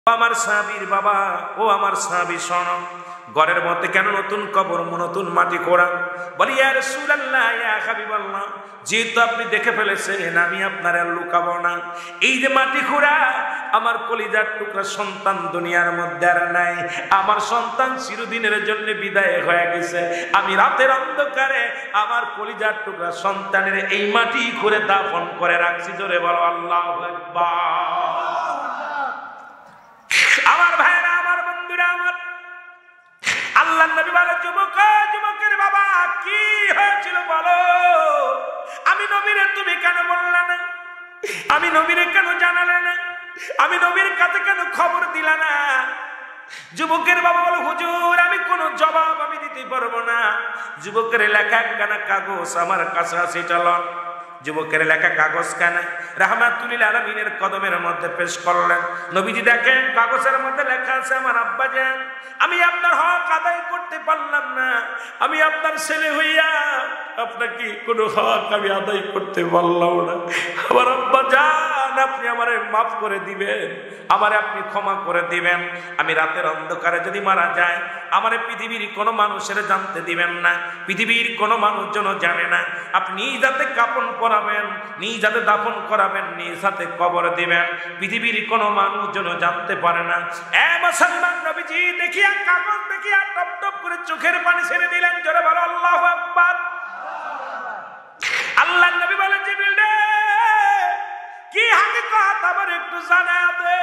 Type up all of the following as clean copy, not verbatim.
আমার সাহাবীর বাবা, ও আমার সাহাবী শোনো, ঘরের মধ্যে কেন নতুন কবর, নতুন মাটি খোঁড়া? বলি ইয়া রাসূলুল্লাহ, ইয়া হাবিবাল্লাহ, যেহেতু আপনি দেখে ফেলেছেন আমি আপনার আর লুকাবো না। এই যে মাটি খোঁড়া, আমার কলিজার টুকরা সন্তান দুনিয়ার মধ্যে আর নাই। আমার সন্তান চিরদিনের জন্য বিদায় হয়ে গেছে। আমি রাতের অন্ধকারে আমার কলিজার টুকরা সন্তানের এই মাটি খুঁড়ে দাফন করে রাখছি। জোরে বলো আল্লাহু আকবার। আমার ভাইরা, আমার বন্ধুরা, আমার আল্লাহর নবী বলে, যুবকের বাবা কি হয়েছিল বলো? আমি নবীরে তুমি কেন বললা না? আমি নবীরে কেন জানালে না? আমি নবীর কাছে কেন খবর দিলা না? যুবকের বাবা বলে, হুজুর আমি কোনো জবাব আমি দিতে পারবো না। যুবকের লেখা একখানা কাগজ আমার কাছে আছে, চলন। যুবকের লেখা কাগজ কেন রাহমাতুল আলামিনের কদমের মধ্যে পেশ করলেন। নবীজি দেখেন কাগজের মধ্যে লেখা আছে, আমার আব্বাজান, আমি আপনার হক আদায় করতে পারলাম না। আমি আপনার ছেলে হইয়া আপনাকে কোনো হক আমি আদায় করতে পারলাম না। আমার আব্বাজান, আপনি আমারে মাফ করে দিবেন, আমারে আপনি ক্ষমা করে দিবেন। আমি রাতের অন্ধকারে যদি মারা যায়, আমারে পৃথিবীর কোনো মানুষের জানতে দিবেন না, পৃথিবীর কোনো মানুষ যেন জানে না। আপনি যাতে কাপন করাবেন, নিজ হাতে দাফন করাবেন, নিজ হাতে কবর দিবেন, পৃথিবীর কোনো মানুষ যেন জানতে পারে না। এ মুসলমান, নবীজি দেখিয়া কাগজ দেখিয়া টপ টপ করে চোখের পানি ছেড়ে দিলেন। জোরে বলো আল্লাহু আকবার। আল্লাহর নবী বলেন, জিবরিল রে, কি হাকিকত আমার একটু জানায়া দে।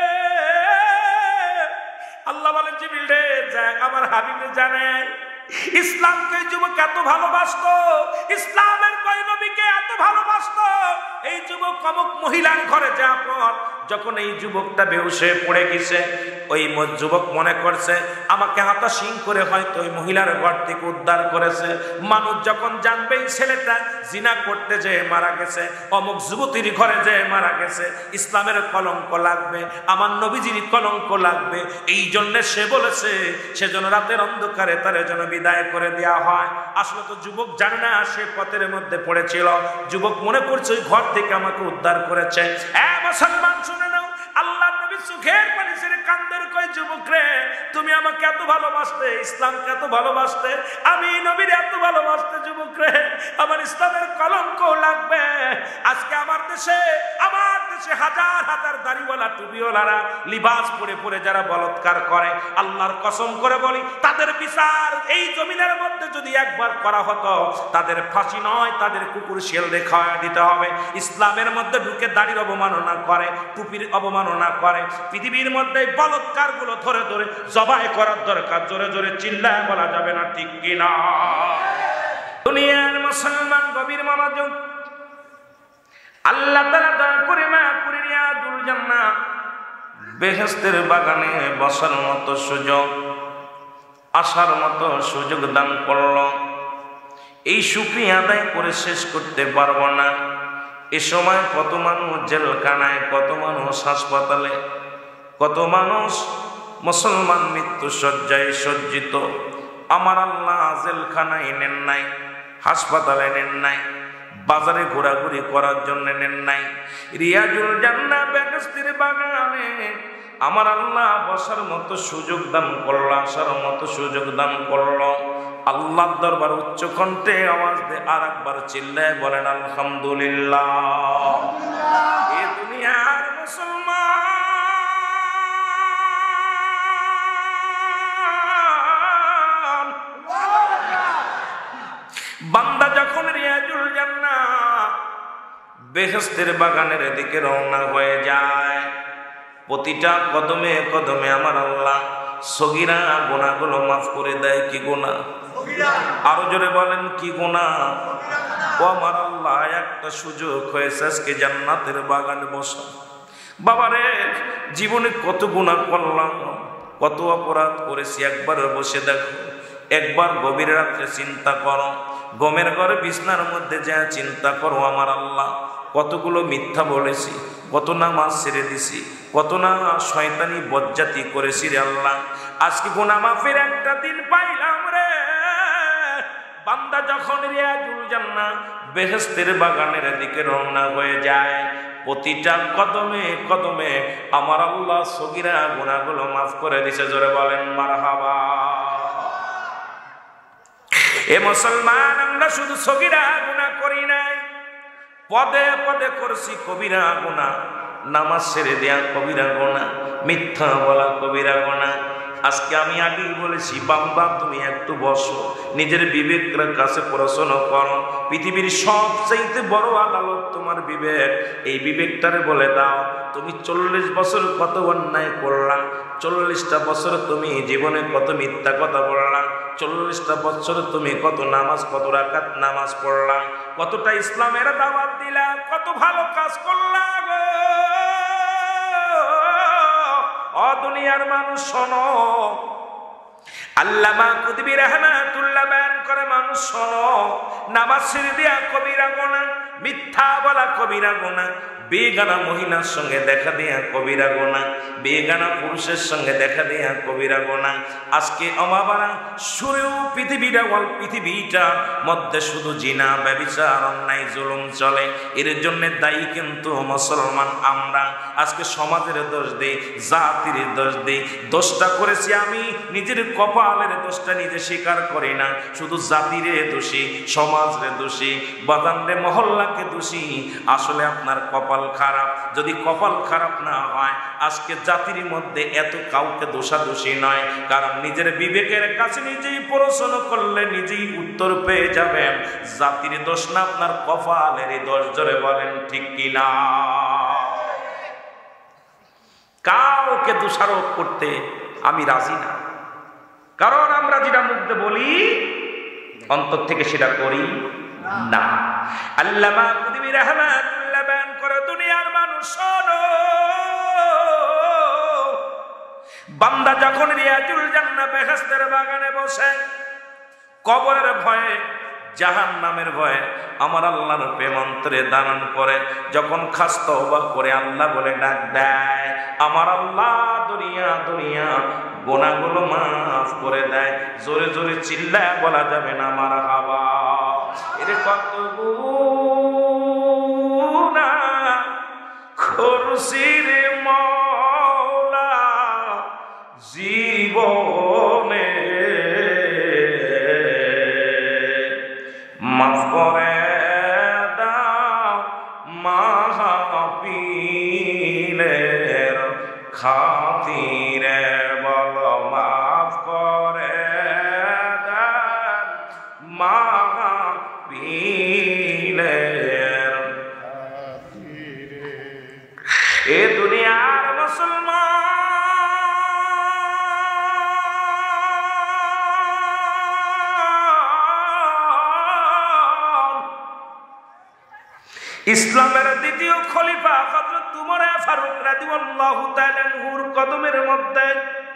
আল্লাহ বলেন, জিবরিল রে, যা আমার হাবিবে জানায় ইসলামকে যুবক এত ভালোবাসতো, ইসলামের কয় নবীকে এত ভালোবাসতো। এই যুবক অমুক মহিলার ঘরে যাওয়ার পর যখন এই যুবকটা বেহুশ হয়ে পড়ে গেছে, ওই যুবক মনে করছে আমাকে হাতাশিং করে হয়তো ওই মহিলার ঘর থেকে উদ্ধার করেছে। মানুষ যখন জানবে এই ছেলেটা জিনা করতে যেয়ে মারা গেছে, অমুক যুবতীর ঘরে যেয়ে মারা গেছে, ইসলামের কলঙ্ক লাগবে, আমার নবীজির কলঙ্ক লাগবে। এই জন্য সে বলেছে সেজন্য রাতের অন্ধকারে তার যেন বিদায় করে দেওয়া হয়। আসলে তো যুবক জানে না সে পথের মধ্যে পড়েছিল। যুবক মনে করছে ওই ঘর থেকে আমাকে উদ্ধার করেছে। মুসলমান শুনে নাও, আল্লাহ নবী চোখের পানি ছেড়ে কান্দের কয়, যুবক রে, তুমি আমাকে এত ভালোবাসতে, ইসলামকে এত ভালোবাসতে, আমি নবীর এত ভালোবাসতে, যুবক রে, আমার ইসলামের কলঙ্ক লাগবে। আজকে আমার দেশে হাজার হাজার দাড়িওয়ালা টুপিওয়ালারা লিবাস পরে পরে যারা বলৎকার করে, আল্লাহর কসম করে বলি, তাদের বিচার এই জমিনের মধ্যে যদি একবার করা হতো, তাদের ফাঁসি নয়, তাদের কুকুর শেল রেখা দিতে হবে। ইসলামের মধ্যে ঢুকে দাড়ির অবমাননা করে, টুপির অবমাননা করে, পৃথিবীর মধ্যে বলৎকার গুলো ধরে ধরে জবাই করার দরকার। জোরে জোরে চিল্লায় বলা যাবে না, ঠিক কিনা? দুনিয়ার মুসলমান গভীর মনোযোগ। আল্লাহ তাআলা দয়া করে মা করে রিয়াজুল জান্নাহ বেহেশতের বাগানে বসার মতো সুযোগ, আসার মতো সুযোগ দান করল। এই শুকরিয়া আদায় করে শেষ করতে পারবো না। এ সময় কত মানুষ জেলখানায়, কত মানুষ হাসপাতালে, কত মানুষ মুসলমান মৃত্যু শয্যায় সজ্জিত। আমার আল্লাহ জেলখানায় নেন নাই, হাসপাতালে নেন নাই, বাজারে ঘোরাঘুরি করার জন্য নেন নাই, রিয়াজুল জান্নাহ বেহেশতের বাগানে আমার আল্লাহ বসার মতো সুযোগ দান করল, আসার মতো সুযোগ দান করল। আল্লাহর দরবার উচ্চ কণ্ঠে আওয়াজ দিয়ে আর একবার চিল্লায় বলেন আলহামদুলিল্লাহ। এ দুনিয়ার মুসলমান বান্দা যখন রিয়াজুল জান্নাহ বেহেশতের বাগানের দিকে রওনা হয়ে যায়, প্রতিটা কদমে কদমে আমার আল্লাহ সগীরা গুনাহগুলো মাফ করে দেয়। কি গুনাহ? আরো জোরে বলেন, কি গুনাহ? ও আমার আল্লাহ, একটা সুযোগ হয়েছে আজকে জান্নাতের বাগানে বসা। বাবারে, জীবনে কত গুনাহ করলাম, কত অপরাধ করেছি, একবার বসে দেখো, একবার গভীর রাত্রে চিন্তা করো, গমের ঘরে বিছনার মধ্যে যা চিন্তা করো, আমার আল্লাহ কতগুলো মিথ্যা বলেছি, কত নামাজ ছেড়ে দিছি, কত না শয়তানি বজ্জাতি করেছি রে আল্লাহ। আজকে গুনাহ মাফের একটা দিন পাইলাম রে। বান্দা যখন রিয়াজুল জান্নাহ বেহেশতের বাগানের দিকে রওনা হয়ে যায়, প্রতিটা কদমে কদমে আমার আল্লাহ সগীরা গুনাহগুলো মাফ করে দিয়েছে। জোরে বলেন মারহাবা। এ মুসলমান, আমরা শুধু সগীরা গুনাহ করি নাই, পদে পদে করছি কবিরা গুনাহ। নামাজ ছেড়ে দেয়া কবিরা গুনাহ, মিথ্যা বলা কবিরা গুনাহ। আজকে আমি আগেই বলেছি, বাবা তুমি একটু বসো, নিজের বিবেকের কাছে প্রশ্ন করো। পৃথিবীর সবচাইতে বড় আদালত তোমার বিবেক। এই বিবেকটারে বলে দাও, তুমি 40 বছর কত অন্যায় করলা, 40টা বছর তুমি জীবনে কত মিথ্যা কথা বললা, 40টা বছর তুমি কত নামাজ, কত রাকাত নামাজ পড়লা, কতটা ইসলামের দাওয়াত দিলা, কত ভালো কাজ করলা গো। ও দুনিয়ার মানুষ শোনো, আল্লামা কুতুবী রাহমাতুল্লাহ বয়ান করে, মানুষ শোনো, নামাজ ছেড়ে দেয়া কবিরা গুনাহ, মিথ্যা বলা কবিরা গুনাহ, বেগানা মহিলার সঙ্গে দেখা দেয়া কবিরা গুনাহ, বেগানা পুরুষের সঙ্গে দেখা দেয়া কবিরা গুনাহ। আজকে আমাবারা শুরু পৃথিবীটা পৃথিবীটা মধ্যে শুধু জিনা, ব্যভিচার, অন্যায়, জুলুম চলে। এর জন্য দায়ী কিন্তু মুসলমান আমরা। আজকে সমাজের দোষ দেই, জাতির দোষ দেই। দোষটা করেছি আমি, নিজের কপালের দোষটা নিজে স্বীকার করি না। শুধু জাতিরে দোষী, সমাজরে দোষী, বাগানরে মহল্লাকে দোষী। আসলে আপনার কপাল খারাপ। যদি কপাল খারাপ না হয়, আজকে জাতির মধ্যে এত কাউকে দোষাদোষী নয়। কারণ নিজের বিবেকের কাছে নিজেই প্রশ্ন করলে নিজেই উত্তর পেয়ে যাবেন। জাতির দোষ না, আপনার কপালেরই দোষ। জোরে বলেন ঠিক কিনা? কাউকে দোষারোপ করতে আমি রাজি না, কারণ আমরা যেটা মুখে বলি অন্তর থেকে সেটা করি না। আল্লামা কুতুবী রাহমাতুল্লাহ বয়ান করে, দুনিয়ার মানুষ শোনো, বান্দা যখন রিয়াজুল জান্নাহ বেহেশতের বাগানে বসে, কবরের ভয়ে, জাহান্নামের ভয়ে আমার আল্লাহর প্রেম অন্তরে দানন করে, যখন খাস তওবা করে আল্লাহ বলে ডাক দেয়, আমার আল্লাহ দুনিয়া দুনিয়া গুনাহগুলো মাফ করে দেয়। জোরে জোরে চিল্লায় বলা যাবে না মারহাবা। এর কত গুনাহ করছি রে মওলা জীবনে, মাফ করে দাও মাহফিলের খাতিরে, বলো মাফ করে দাও মাহফিলের খাতিরে। এ দুনিয়ার মুসলমান, ইসলামের দ্বিতীয় খলিফা হযরত উমর ফারুক রাদিয়াল্লাহু তাআলা আনহুর কদমের মধ্যে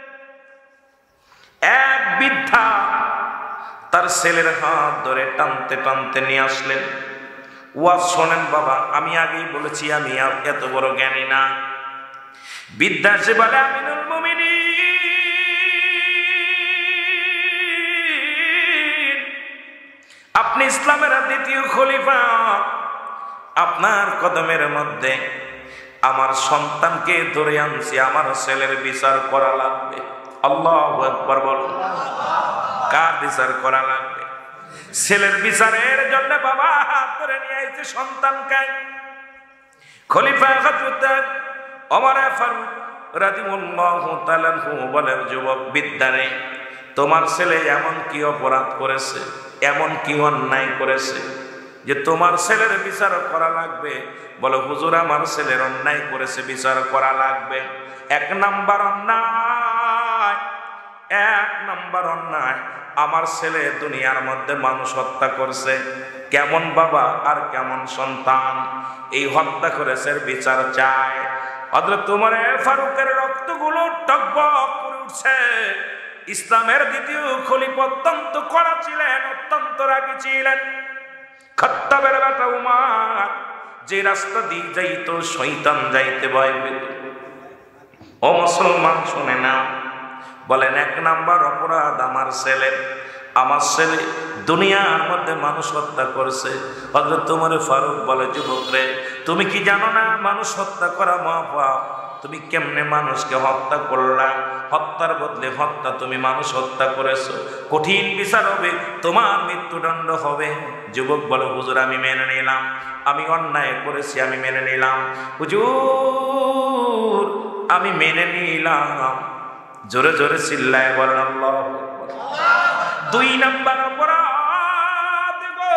এক বৃদ্ধা তার ছেলের হাত ধরে টানতে টানতে নিয়ে আসলেন। ওয়াজ শোনেন বাবা, আমি আগেই বলেছি আমি এত বড় জ্ঞানী না। বৃদ্ধা সে বলে, আমিনুল মুমিনিন, আপনি ইসলামের দ্বিতীয় খলিফা, আপনার কদমের মধ্যে আমার সন্তানকে ধরে আনছি, আমার ছেলের বিচার করা লাগবে। আল্লাহু আকবার বলুন। কার বিচার করা লাগবে? ছেলের বিচারের জন্য বাবা হাত ধরে নিয়ে আইছে সন্তানকে। খলিফা হযরত ওমর ফারুক রাদিয়াল্লাহু তাআলা আনহু বলেন, যুবক বিদ্যারে, তোমার ছেলে এমন কি অপরাধ করেছে, এমন কি অন্যায় করেছে যে তোমার ছেলের বিচার করা লাগবে? বলে, হুজুর আমার ছেলের অন্যায় করেছে, বিচার করা লাগবে। এক নাম্বার অন্যায়, আমার ছেলে দুনিয়ার মধ্যে মানুষ হত্যা করছে। কেমন বাবা আর কেমন সন্তান, এই হত্যা করেছে, বিচার চায়। হযরত ওমর ফারুকের রক্তগুলো টকবক করে উঠছে। ইসলামের দ্বিতীয় খলিফা অত্যন্ত কড়া ছিলেন, অত্যন্ত রাগী ছিলেন। খাত্তাবের বেটা উমর যে রাস্তা দিয়ে যাইতো শয়তান যাইতে ভয় পেত। ও মুসলমান শুনে নাও, বলেন এক নাম্বার অপরাধ আমার ছেলের, আমার ছেলে দুনিয়ার মধ্যে মানুষ হত্যা করেছে। হযরত ওমর ফারুক বলে, যুবক রে, তুমি কি জানো না মানুষ হত্যা করা মহাপাপ? তুমি কেমনে মানুষকে হত্যা করলা? হত্যার বদলে হত্যা, তুমি মানুষ হত্যা করেছো, কঠিন বিচার হবে, তোমার মৃত্যুদণ্ড হবে। যুবক বলে, হুজুর আমি মেনে নিলাম, আমি অন্যায় করেছি, আমি মেনে নিলাম হুজুর, আমি মেনে নিলাম। জোরে জোরে চিল্লায় বলেন আল্লাহু আকবার। 2 নাম্বার অপরাধ গো,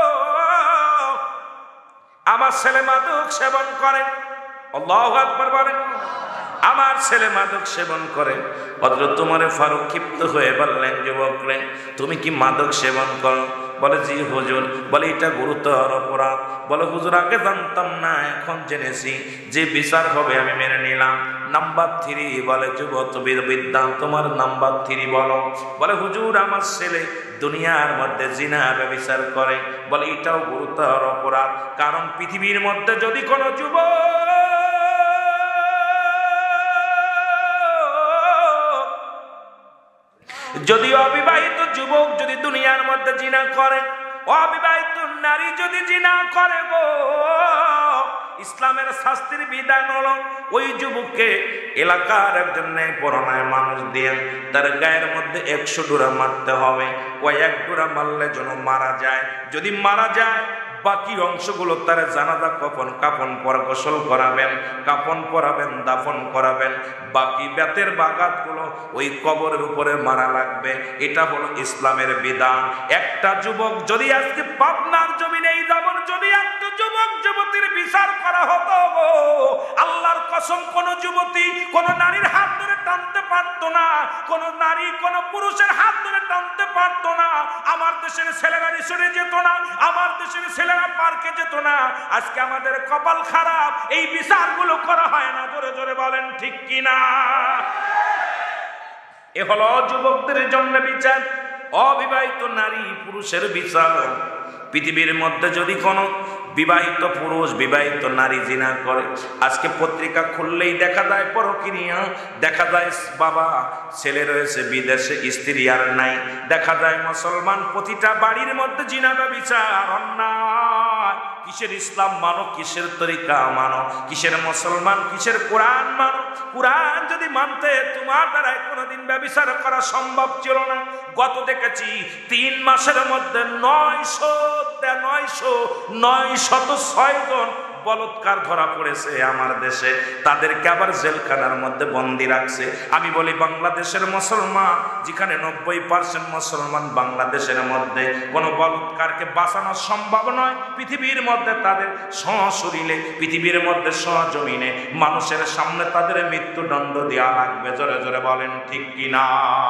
আমার ছেলে মাদক সেবন করে। আল্লাহু আকবার বলেন। আমার ছেলে মাদক সেবন করে। হযরত ওমর ফারুক ক্ষিপ্ত হয়ে বললেন, যুবক রে, তুমি কি মাদক সেবন করো? বলে, জি হুজুর। বলে, এটা গুরুতর অপরাধ। বলে, হুজুর আগে জানতাম না, এখন জেনেছি, যে বিচার হবে আমি মেনে নিলাম। নাম্বার 3 বলে, যুবক বিদ্যা, তোমার নাম্বার 3 বলো। বলে, হুজুর আমার ছেলে দুনিয়ার মধ্যে জিনা ব্যভিচার করে। বলে, এটাও গুরুতর অপরাধ, কারণ পৃথিবীর মধ্যে যদি কোনো যুবক, যদি অবিবাহিত যুবক যদি দুনিয়ার মধ্যে জিনা করে, অবিবাহিত নারী যদি জিনা করে গো, ইসলামের শাস্তির বিধান হলো ওই যুবককে এলাকার একজন পরনায় মানুষ দিয়ে তার গায়ের মধ্যে 100 ডোরা মারতে হবে। ওই 1 ডোরা মারলে যেন মারা যায়। যদি মারা যায়, বাকি অংশগুলো তার জানাজা কাফন পরা, গোসল করাবেন, কাফন পরাবেন, দাফন করাবেন। বাকি বেতের বাগাতগুলো ওই কবরের উপরে মারা লাগবে। এটা হলো ইসলামের বিধান। একটা যুবক যদি আজকে পাবনার জমিনে এই যেমন যদি একটা যুবক যুবতীর বিচার করা হতো গো, আল্লাহর কসম কোন যুবতী কোন নারীর হাত ধরে টানতে পারতো না, কোন নারী কোন পুরুষের হাত ধরে টানতে পারতো না। আমার দেশের ছেলেরা রিসোর্টে যেত না, আমার দেশের ছেলেরা পার্কে যেত না। আজকে আমাদের কপাল খারাপ, এই বিচারগুলো করা হয় না। জোরে জোরে বলেন ঠিক কিনা? এ হলো যুবকদের জন্য বিচার, অবিবাহিত নারী পুরুষের বিচার। পৃথিবীর মধ্যে যদি কোনো বিবাহিত পুরুষ বিবাহিত নারী জিনা করে, আজকে পত্রিকা খুললেই দেখা যায় পরকীয়া, দেখা যায় বাবা ছেলে রয়েছে বিদেশে, স্ত্রী আর নাই। দেখা যায় মুসলমান প্রতিটা বাড়ির মধ্যে জিনা ব্যভিচার, অন্যায়। কিসের ইসলাম মানো, কিসের তরিকা মানো, কিসের মুসলমান, কিসের কোরআন মানো? কোরআন যদি মানতে তোমার দ্বারাই কোনোদিন ব্যভিচার করা সম্ভব ছিল না। গত দেখেছি 3 মাসের মধ্যে 906 জন বলৎকার ধরা পড়েছে আমার দেশে। তাদেরকে আবার জেলখানার মধ্যে বন্দি রাখছে। আমি বলি, বাংলাদেশের মুসলমান, যেখানে 90% মুসলমান, বাংলাদেশের মধ্যে কোনো বলৎকারকে বাঁচানো সম্ভব নয়। পৃথিবীর মধ্যে তাদের সশরীরে, পৃথিবীর মধ্যে সজমিনে মানুষের সামনে তাদের মৃত্যুদণ্ড দেওয়া লাগবে। জোরে জোরে বলেন ঠিক কিনা?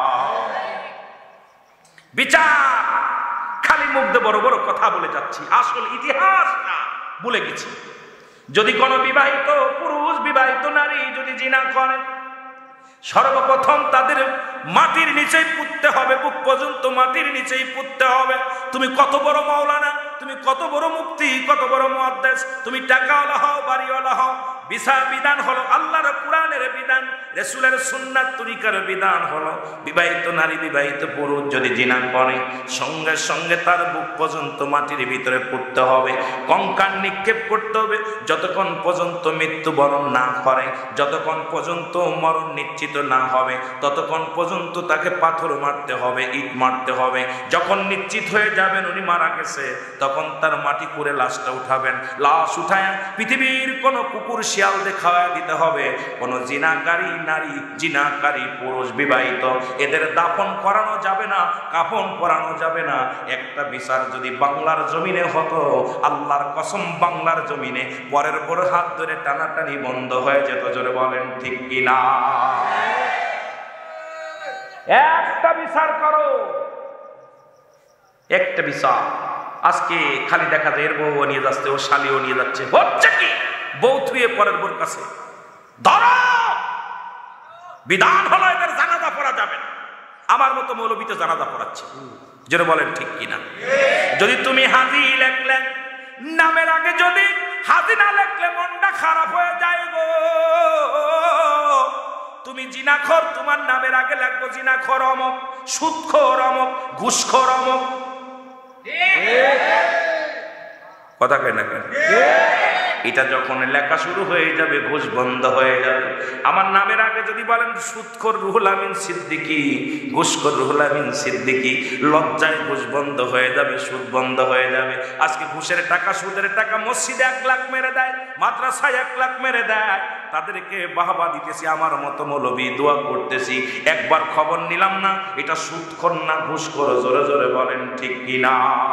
বিচার খালি মুখ দিয়ে বড় বড় কথা বলে যাচ্ছি, আসল ইতিহাসটা ভুলে গেছি। যদি কোনো বিবাহিত পুরুষ বিবাহিত নারী যদি জিনা করে, সর্বপ্রথম তাদের মাটির নিচেই পুঁততে হবে, বুক পর্যন্ত মাটির নিচেই পুঁততে হবে। তুমি কত বড় মাওলানা, তুমি কত বড় মুফতি, কত বড় মুহাদ্দিস, তুমি টাকাওয়ালা হও, বাড়িওয়ালা হও, বিচার বিধান হলো আল্লাহর কোরআনের বিধান, রাসূলের সুন্নাত তরিকার বিধান হলো বিবাহিত নারী বিবাহিত পুরুষ যদি জিনা করে, সঙ্গে সঙ্গে তার বুক পর্যন্ত মাটির ভিতরে পুঁততে হবে, কঙ্কাল নিক্ষেপ করতে হবে, যতক্ষণ পর্যন্ত মৃত্যুবরণ না করে, যতক্ষণ পর্যন্ত মরণ নিশ্চিত না হবে, ততক্ষণ পর্যন্ত তাকে পাথর মারতে হবে, ইট মারতে হবে। যখন নিশ্চিত হয়ে যাবেন উনি মারা গেছে, তখন তার মাটি করে লাশটা উঠাবেন। লাশ উঠায় পৃথিবীর কোনো কুকুর শিয়াল দেখাওয়া দিতে হবে। কোনো জিনাকারী নারী, জিনাকারী পুরুষ বিবাহিত, এদের দাফন করানো যাবে না, কাফন পরানো যাবে না। একটা বিচার যদি বাংলার জমিনে হতো, আল্লাহর কসম বাংলার জমিনে পরের পর হাত ধরে টানাটানি বন্ধ হয়ে যেত। জোরে বলেন ঠিক কিনা? একটা বিচার করো, একটা বিচার। আজকে খালি দেখা যায় এর বউ নিয়ে যাচ্ছে, ও শালিও নিয়ে যাচ্ছে, হচ্ছে কি? বউ থুয়ে পরের বোর কাছে ধরো। বিধান হলো এদের জানাজা পড়া যাবে না। আমার মতো মৌলবীতে জানাজা পড়াচ্ছে। যেটা বলেন ঠিক কিনা? যদি তুমি হাজি লেখলে, নামের আগে যদি হাজি না লেখলে মনটা খারাপ হয়ে যায় গো। তুমি জিনাখোর, তোমার নামের আগে লাগবো জিনাখোর অমক, সুদখোর অমক, ঘুষখোর অমক। কথা কেন না কেন? এটা যখন লেখা শুরু হয়ে যাবে, ঘুষ বন্ধ হয়ে যাবে। আমার নামের আগে যদি বলেন সুদখোর রুহুল আমিন সিদ্দিকী, ঘুষখোর রুহুল আমিন সিদ্দিকী, লজ্জায় ঘুষ বন্ধ হয়ে যাবে, সুদ বন্ধ হয়ে যাবে। আজকে ঘুষের টাকা, সুদের টাকা মসজিদে 1 লাখ মেরে দেয়, মাদ্রাসায় 1 লাখ মেরে দেয়, তাদেরকে বাহবা দিতেছি, আমার মতো মৌলবি দোয়া করতেছি। একবার খবর নিলাম না এটা সুদখোর না ঘুষখোর? জোরে জোরে বলেন ঠিক কিনা?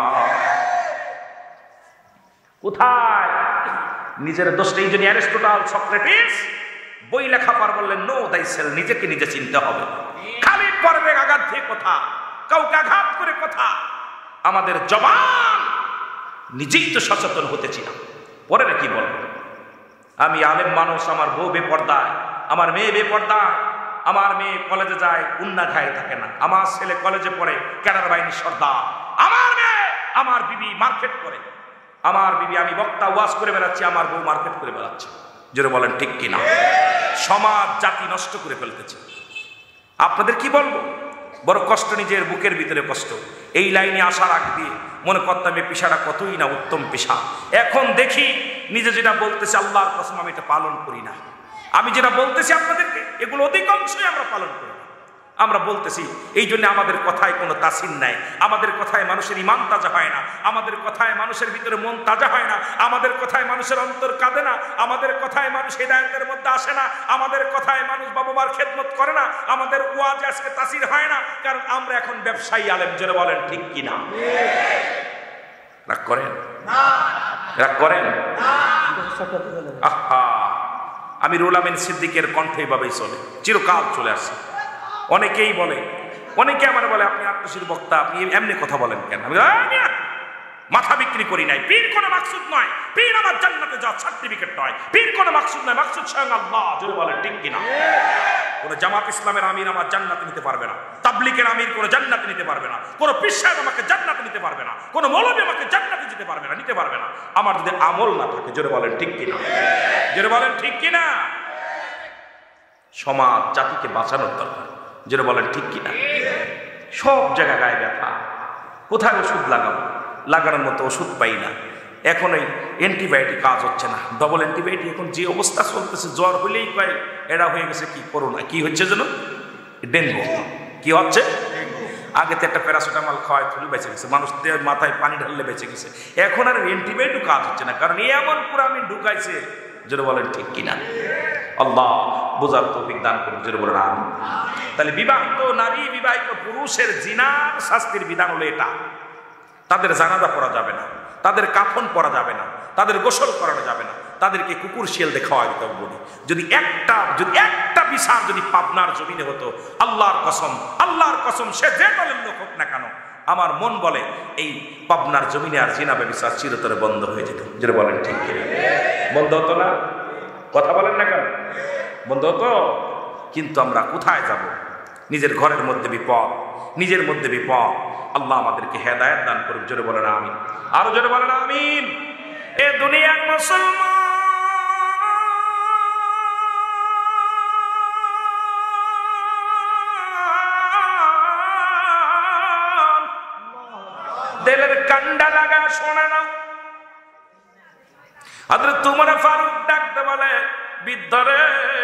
কোথায় নিজের দোষটা? এই জন্য অ্যারিস্টটল, সক্রেটিস বই লেখা পার বললেন, নো দাই সেল, নিজেকে নিজে চিনতে হবে। খালি পর্বে আঘাত দিয়ে কথা, কাউকে আঘাত করে কথা। আমাদের জবান নিজেই তো সচেতন হতেছি না, পরে কি বলবো? আমি আলেম মানুষ, আমার বউ বেপর্দায়, আমার মেয়ে বেপর্দায়, আমার মেয়ে কলেজে যায়, উন্না খায় থাকে না, আমার ছেলে কলেজে পড়ে ক্যাডার বাহিনীর সর্দার, আমার মেয়ে, আমার বিবি মার্কেট করে, আমার বিবি, আমি বক্তা ওয়াজ করে বেড়াচ্ছি, আমার বউ মার্কেট করে বেড়াচ্ছে। জোরে বলেন ঠিক কিনা? সমাজ জাতি নষ্ট করে ফেলতেছে। আপনাদের কি বলবো? বড় কষ্ট, নিজের বুকের ভিতরে কষ্ট। এই লাইনে আসার আগ দিয়ে মনে করতাম এই পেশাটা কতই না উত্তম পেশা। এখন দেখি নিজে যেটা বলতেছি, আল্লাহর কসম আমি এটা পালন করি না। আমি যেটা বলতেছি আপনাদেরকে, এগুলো অধিকাংশই আমরা পালন করি না। আমরা বলতেছি এই জন্য আমাদের কথায় কোনো তাসির নাই, আমাদের কথায় মানুষের ইমান তাজা হয় না, আমাদের কথায় মানুষের ভিতরে মন তাজা হয় না, আমাদের কথায় মানুষের অন্তর কাঁদে না, আমাদের কথায় মানুষ হিদায়াতের মধ্যে আসে না, আমাদের কথায় মানুষ বাবা মার খেদমত করে না, আমাদের ওয়াজ আজকে তাসির হয় না, কারণ আমরা এখন ব্যবসায়ী আলেম। জোরে বলেন ঠিক কিনা? রাগ করেন? রাগ করেন? আহা, আমি রুহুল আমিন সিদ্দিকের কণ্ঠে এভাবেই চলে, চিরকাল চলে আসছে। অনেকেই বলে, অনেকে আমার বলে, আপনি আত্মশীল বক্তা, আপনি এমনি কথা বলেন কেন? আমি মাথা বিক্রি করি নাই, পীর কোনো মাকসুদ নয়, পীর আমার জান্নাতে যাওয়ার সার্টিফিকেট নয়, পীর কোনো মাকসুদ নয়, মাকসুদ স্বয়ং আল্লাহ। জোরে বলেন ঠিক কিনা? কোন জামাত ইসলামের আমির আমার জান্নাতে নিতে পারবে না, তাবলীগের আমির কোনো জান্নাতে নিতে পারবে না, কোন পীর সাহেব আমাকে জান্নাতে নিতে পারবে না, কোন মৌলবী আমাকে জান্নাতে যেতে পারবে না, নিতে পারবে না, আমার যদি আমল না থাকে। জোরে বলেন ঠিক কিনা? জোরে বলেন ঠিক কিনা? সমাজ জাতিকে বাঁচানোর দরকার। যেটা বলেন ঠিক কিনা? সব জায়গায় গায়ে ব্যথা, কোথায় ওষুধ লাগাবো? লাগানোর মতো ওষুধ পাই না। এখন এই অ্যান্টিবায়োটিক কাজ হচ্ছে না, ডবল অ্যান্টিবায়োটিক। এখন যে অবস্থা চলতেছে, জ্বর হইলেই কয় এটা হয়ে গেছে কি করোনা, কি হচ্ছে যেন ডেঙ্গু। কি হচ্ছে? আগে তো একটা প্যারাসিটামল খাওয়ায় তুলে বেঁচে গেছে, মানুষ মাথায় পানি ঢাললে বেঁচে গেছে। এখন আর অ্যান্টিবায়োটিক কাজ হচ্ছে না, কারণ এমন পুরানি ঢুকাইছে। যেটা বলেন ঠিক কিনা? আল্লাহ বোঝার তৌফিক দান করুন। যেটা বলেন আমিন। তাহলে বিবাহিত নারী, বিবাহিত পুরুষের জিনার শাস্তির বিধান হলো এটা। তাদের জানাজা পড়া যাবে না, তাদের কাফন পরা যাবে না, তাদের গোসল করানো যাবে না, তাদেরকে কুকুর শিয়াল দিয়ে খাওয়া দিতে হবে। যদি একটা বিচার যদি পাবনার জমিনে হতো, আল্লাহর কসম সে যে দলের লোক হোক না কেন, আমার মন বলে এই পাবনার জমিনে আর জিনা ব্যভিচার চিরতরে বন্ধ হয়ে যেত। যেটা বলেন ঠিক কিনা? বন্ধ হতো না? কথা বলেন না কেন? বন্ধ হতো। কিন্তু আমরা কোথায় যাব? নিজের ঘরের মধ্যে বিপদ, নিজের মধ্যে বিপদ। আল্লাহ আমাদেরকে হেদায়েত দান করুন। জোরে বলেন আমিন। আরো জোরে বলেন আমিন। এ দুনিয়ার মুসলমান দিলের কান্ডা লাগা শোনে না। হযরত উমর ফারুক ডাকতে বলে, বিদ্ধরে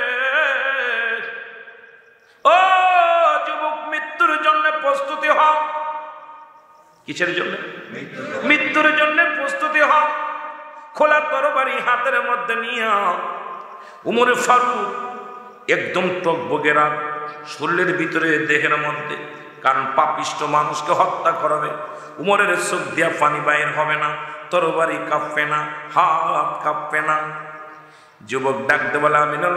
ও যুবক, মৃত্যুর জন্য প্রস্তুতি হও। কিসের জন্য? মৃত্যুর জন্য প্রস্তুতি হও। খোলা তরবারি হাতের মধ্যে নিয়ে উমর ফারুক একদম টকবগেরা শরীরের ভিতরে, দেহের মধ্যে, কারণ পাপিষ্ট মানুষকে হত্যা করবে। উমরের চোখ দিয়া পানি বাইর হবে না, তরবারি কাঁপবে না, হাত কাঁপবে না। যুবক ডাকতে বলে, আমিনুল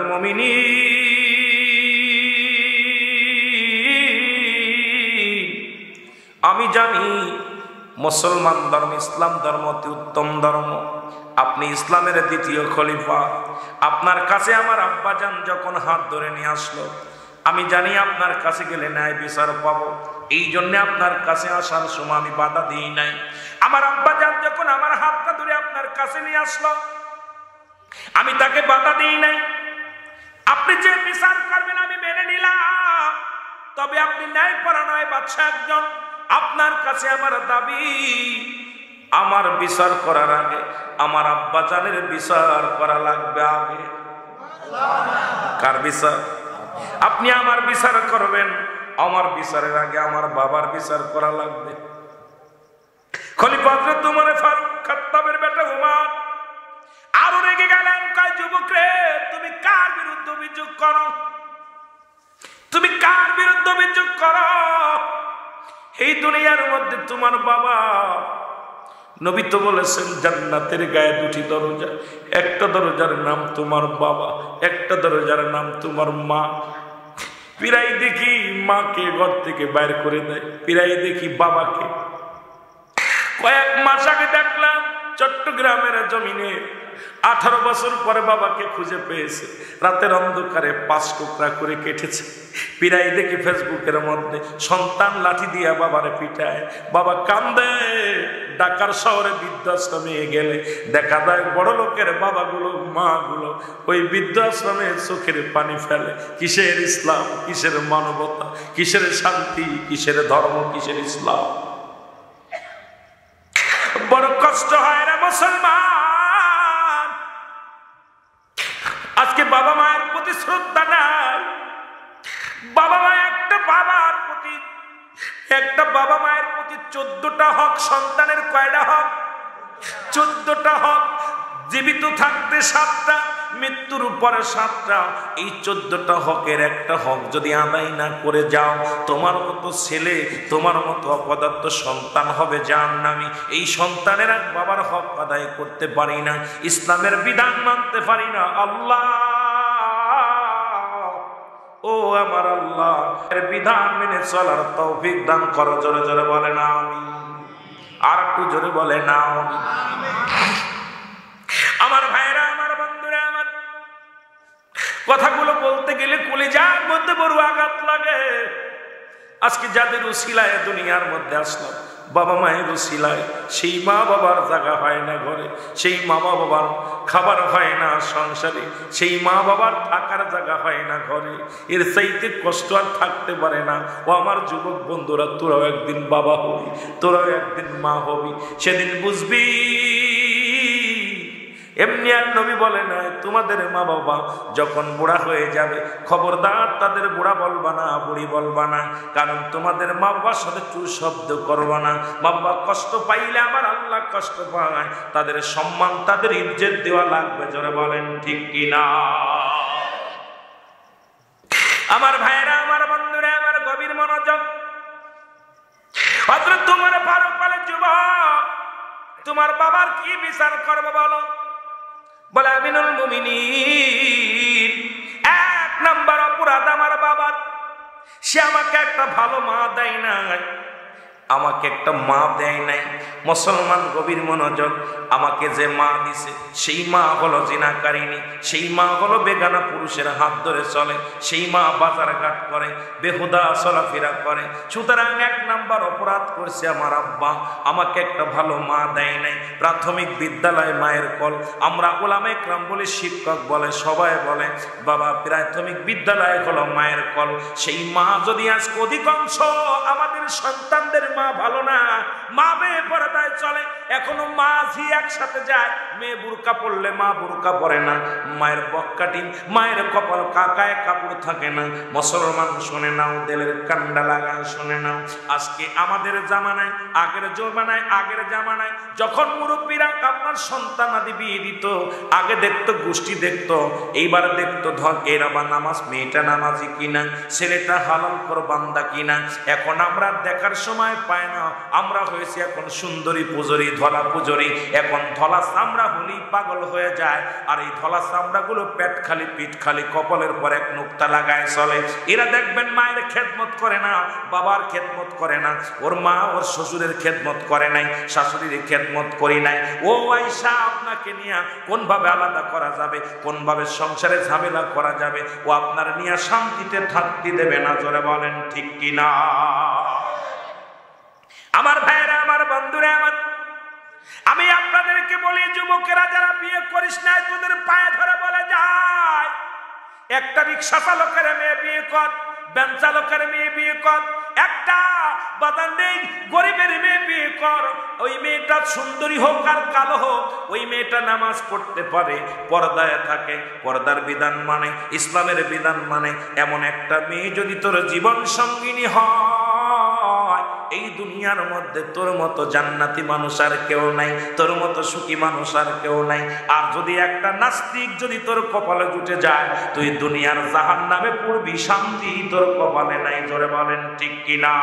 মুমিনিন, আমি জানি মুসলমান ধর্ম, ইসলাম ধর্ম অতি উত্তম ধর্ম। আপনি ইসলামের দ্বিতীয় খলিফা। আপনার কাছে আমার আব্বাজান যখন হাত ধরে নিয়ে আসলো, আমি জানি আপনার কাছে গেলে ন্যায় বিচার পাবো। এই জন্য আপনার কাছে আসার সময় আমি বাধা দিই নাই। আমার আব্বাজান যখন আমার হাতটা ধরে আপনার কাছে নিয়ে আসলো, আমি তাকে বাধা দিই নাই। আপনি যে বিচার করবেন আমি মেনে নিলাম, তবে আপনি ন্যায়পরায়ণ বাদশা একজন, আপনার কাছে আমার দাবি, আমার বিচার করার আগে আমার আব্বা জানের বিচার করা লাগবে আগে। কার বিচার? আপনি আমার বিচার করবেন, আমার বিচারের আগে আমার বাবার বিচার করা লাগবে। খলিফা হযরত উমর ফারুক খাত্তাবের বেটা উমর আরো রেগে গেলেন, কয় যুবক রে, তুমি কার বিরুদ্ধে অভিযোগ করো? তুমি কার বিরুদ্ধে অভিযোগ করো? এই দুনিয়ার মধ্যে তোমার বাবা, নবী তো বলেছেন জান্নাতের গায়ে দুটি দরজা, একটা দরজার নাম তোমার বাবা, একটা দরজার নাম তোমার মা। পিরাই দেখি মাকে ঘর থেকে বাইর করে দেয়, পিরাই দেখি বাবাকে। কয়েক মাস আগে দেখলাম চট্টগ্রামের জমিনে 18 বছর পরে বাবাকে খুঁজে পেয়েছে, রাতের অন্ধকারে 5 টুকরা করে কেটেছে। পিরাই দেখি ফেসবুকের মধ্যে সন্তান লাঠি দিয়া বাবারে পিটায়, বাবা কান্দে। ঢাকার শহরে বৃদ্ধাশ্রমে গেলে দেখা যায় বড় লোকের বাবাগুলো, মাগুলো ওই বৃদ্ধাশ্রমে চোখের পানি ফেলে। কিসের ইসলাম, কিসের মানবতা, কিসের শান্তি, কিসের ধর্ম, কিসের ইসলাম? বড় কষ্ট হয় না মুসলমান। আজকে বাবা মায়ের প্রতি শ্রদ্ধা নাই। বাবা মা একটা বাবার প্রতি, একটা বাবা মায়ের প্রতি 14টা হক। সন্তানের কয়টা হক? 14টা হক। জীবিত থাকতে 7টা, মৃত্যুর উপরে 7টা। এই 14টা হকের একটা হক যদি আদায় না করে যাও, তোমার মতো ছেলে, তোমার মতো অপদার্থ সন্তান হবে জাহান্নামী। এই সন্তানের এক বাবার হক আদায় করতে পারি না, ইসলামের বিধান মানতে পারি না। আল্লাহ, ও আমার আল্লাহ, এর বিধান মেনে চলার তৌফিক দান করো। জোরে জোরে বলে না আমিন। আর একটু জোরে বলে না আমিন। আমার ভাইরা, আমার বন্ধুরা, আমার কথাগুলো বলতে গেলে কলিজার মধ্যে বড় আঘাত লাগে। আজকে যাদের উসিলায় দুনিয়ার মধ্যে আসলাম, বাবা মায়ের উসিলায়, সেই মা বাবার জায়গা হয় না ঘরে, সেই মা বাবার খাবার হয় না সংসারে, সেই মা বাবার থাকার জায়গা হয় না ঘরে। এর চাইতে কষ্ট আর থাকতে পারে না। ও আমার যুবক বন্ধুরা, তোরাও একদিন বাবা হবি, তোরাও একদিন মা হবি, সেদিন বুঝবি। এমনি আর নবী বলে না তোমাদের মা বাবা যখন বুড়া হয়ে যাবে, খবরদার তাদের বুড়া বলবা না, বুড়ি বলবা না, কারণ তোমাদের মা বাবার সাথে টু শব্দ করবা না। মা বাবা কষ্ট পাইলে আমার আল্লাহ কষ্ট পায়, তাদের সম্মান, তাদের ইজ্জত দেওয়া লাগবে। জোরে বলেন ঠিক কিনা? আমার ভাইয়েরা, আমার বন্ধুরা, আমার গভীর মনোযোগ। হযরত উমর ফারুক বলে, যুবক, তোমার বাবার কি বিচার করবে বলো? বলে, আমিনুল মুমিনিন, 1 নাম্বার অপরাধ আমার বাবার, সে আমাকে একটা ভালো মা দেয় নাই, আমাকে একটা মা দেয় নাই। মুসলমান গভীর মনোযোগ। আমাকে যে মা দিছে সেই মা হলো জিনাকারিনী, সেই মা হলো বেগানা পুরুষের হাত ধরে চলে, সেই মা বাজার ঘাট করে, বেহুদা চলাফেরা করে। সুতরাং 1 নাম্বার অপরাধ করছে আমার আব্বা, আমাকে একটা ভালো মা দেয় নাই। প্রাথমিক বিদ্যালয় মায়ের কল, আমরা ওলামায়ে কেরাম বলে, শিক্ষক বলে, সবাই বলে, বাবা প্রাথমিক বিদ্যালয় হলো মায়ের কল। সেই মা যদি আজ অধিকাংশ আমাদের সন্তানদের মা ভালো না, মা বেপরদায় চলে, এখনো মা ঝি একসাথে যায়, মেয়ে বুরকা পরলে মা বুরকা পরে না, মায়ের বক্কাটি, মায়ের কপাল কাকায় কাপড় থাকে না। মুসলমান শুনে নাও, দিলের কান্ডা লাগায় শুনে নাও। আজকে আমাদের জামানায়, আগের জামানায় যখন মুরব্বীরা আপনার সন্তান আদি বিয়ে দিত, আগে দেখতো গোষ্ঠী দেখতো, এইবার দেখতো ধর এরা বা নামাজ, মেয়েটা নামাজি কিনা, ছেলেটা হালাল কর বান্দা কিনা। এখন আমরা দেখার সময় পায় না, আমরা হয়েছি এখন সুন্দরী পুজরি, ধলা পুজরি। এখন ধলা চামড়া হলেই পাগল হয়ে যায়, আর এই ধলা চামড়াগুলো পেট খালি, পিঠ খালি, কপালের পর এক নুক্তা লাগায় চলে। এরা দেখবেন মায়ের খেদমত করে না, বাবার খেদমত করে না, ওর মা ওর শ্বশুরের খেদমত করে নাই, শাশুড়ির খেদমত করি নাই। ও আয়েশা, আপনাকে নিয়ে কোনভাবে আলাদা করা যাবে, কোনভাবে সংসারে ঝামেলা করা যাবে, ও আপনার নিয়ে শান্তিতে থাকতে দেবে না। জোরে বলেন ঠিক কিনা? আমার ভাইরা, আমার বন্ধুরা, আমার আমি আপনাদেরকে বলি, যুবকেরা যারা বিয়ে করিস না, তোদের পায়ে ধরে বলে যায়, একটা রিক্সা চালকের মেয়ে বিয়ে কর, ভ্যান চালকের মেয়ে বিয়ে কর, একটা বাজার নেই গরিবের মেয়ে বিয়ে কর। ওই মেয়েটা সুন্দরী হোক আর কালো হোক, ওই মেয়েটা নামাজ পড়তে পারে, পর্দায় থাকে, পর্দার বিধান মানে, ইসলামের বিধান মানে, এমন একটা মেয়ে যদি তোর জীবন সঙ্গিনী হয়, এই দুনিয়ার মধ্যে তোর মতো জান্নাতি মানুষ আর কেউ নাই, তোর মতো সুখী মানুষ আর কেউ নাই। আর যদি একটা নাস্তিক যদি তোর কপালে জুটে যায়, তুই দুনিয়ার জাহান্নামে পড়বি, শান্তি তোর কপালে নাই। জোরে বলেন ঠিক কিনা?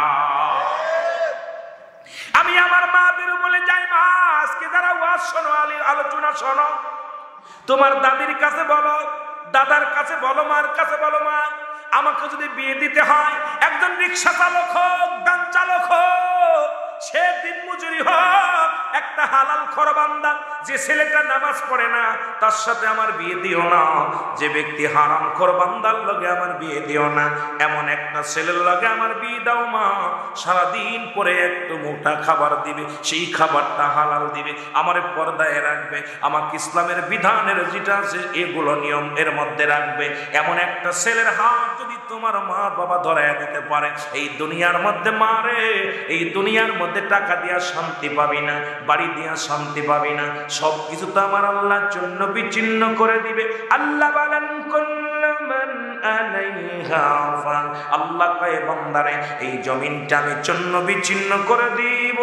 আমি আমার মাদের বলে যাই, মা আজকে যারা ওয়াজ শোনো, আলোচনা শোনো, তোমার দাদির কাছে বলো, দাদার কাছে বলো, মার কাছে বলো, মা আমাকে যদি বিয়ে দিতে হয়, একজন রিক্সা চালক হোক, গান চালক হোক, সে দিন মজুরি হোক, একটা হালাল খরবান্দা, যে ছেলেটা নামাজ পড়ে না তার সাথে আমার বিয়ে দিও না, যে ব্যক্তি হারাম খরবান্দার লগে আমার বিয়ে দিও না, এমন একটা ছেলের লগে আমার বিয়ে দাও মা। সারাদিন পরে একটু মোটা খাবার দিবে, সেই খাবারটা হালাল দিবে, আমার পর্দায় রাখবে, আমাকে ইসলামের বিধানের যেটা আছে এগুলো নিয়ম এর মধ্যে রাখবে, এমন একটা ছেলের হাত যদি তোমার মা বাবা ধরায় দিতে পারে, এই দুনিয়ার মধ্যে মারে, এই দুনিয়ার মধ্যে টাকা দিয়া শান্তি পাবি না, বাড়ি দিয়া শান্তি পাবি না, সব কিছু তো আমার আল্লাহর জন্য বিচ্ছিন্ন করে দিবে। আল্লাহ বলেন কুল্লু মান আলাইহা ফান, আল্লাহ কয় বান্দারে এই জমিনটা আমি জন্য বিচ্ছিন্ন করে দিব।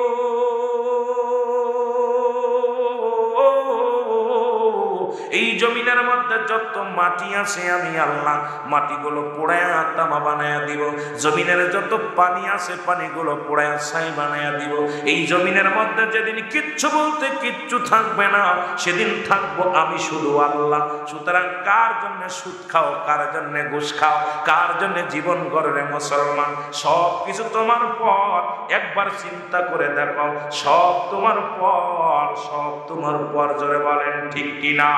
এই জমিনের মধ্যে যত মাটি আছে আমি আল্লাহ মাটিগুলো পোড়ায়া তামা বানায়া দিব, জমিনের যত পানি আছে পানিগুলো পোড়ায়া ছাই বানায়া দিব। এই জমিনের মধ্যে যেদিন কিচ্ছু বলতে কিচ্ছু থাকবে না, সেদিন থাকবো আমি শুধু আল্লাহ। সুতরাং কার জন্য সুদ খাও, কার জন্য ঘুষ খাও, কার জন্য জীবন গড়ে মুসলমান, সব কিছু তোমার পর, একবার চিন্তা করে দেখো, সব তোমার পর, সব তোমার পর। জোরে বলেন ঠিক কিনা?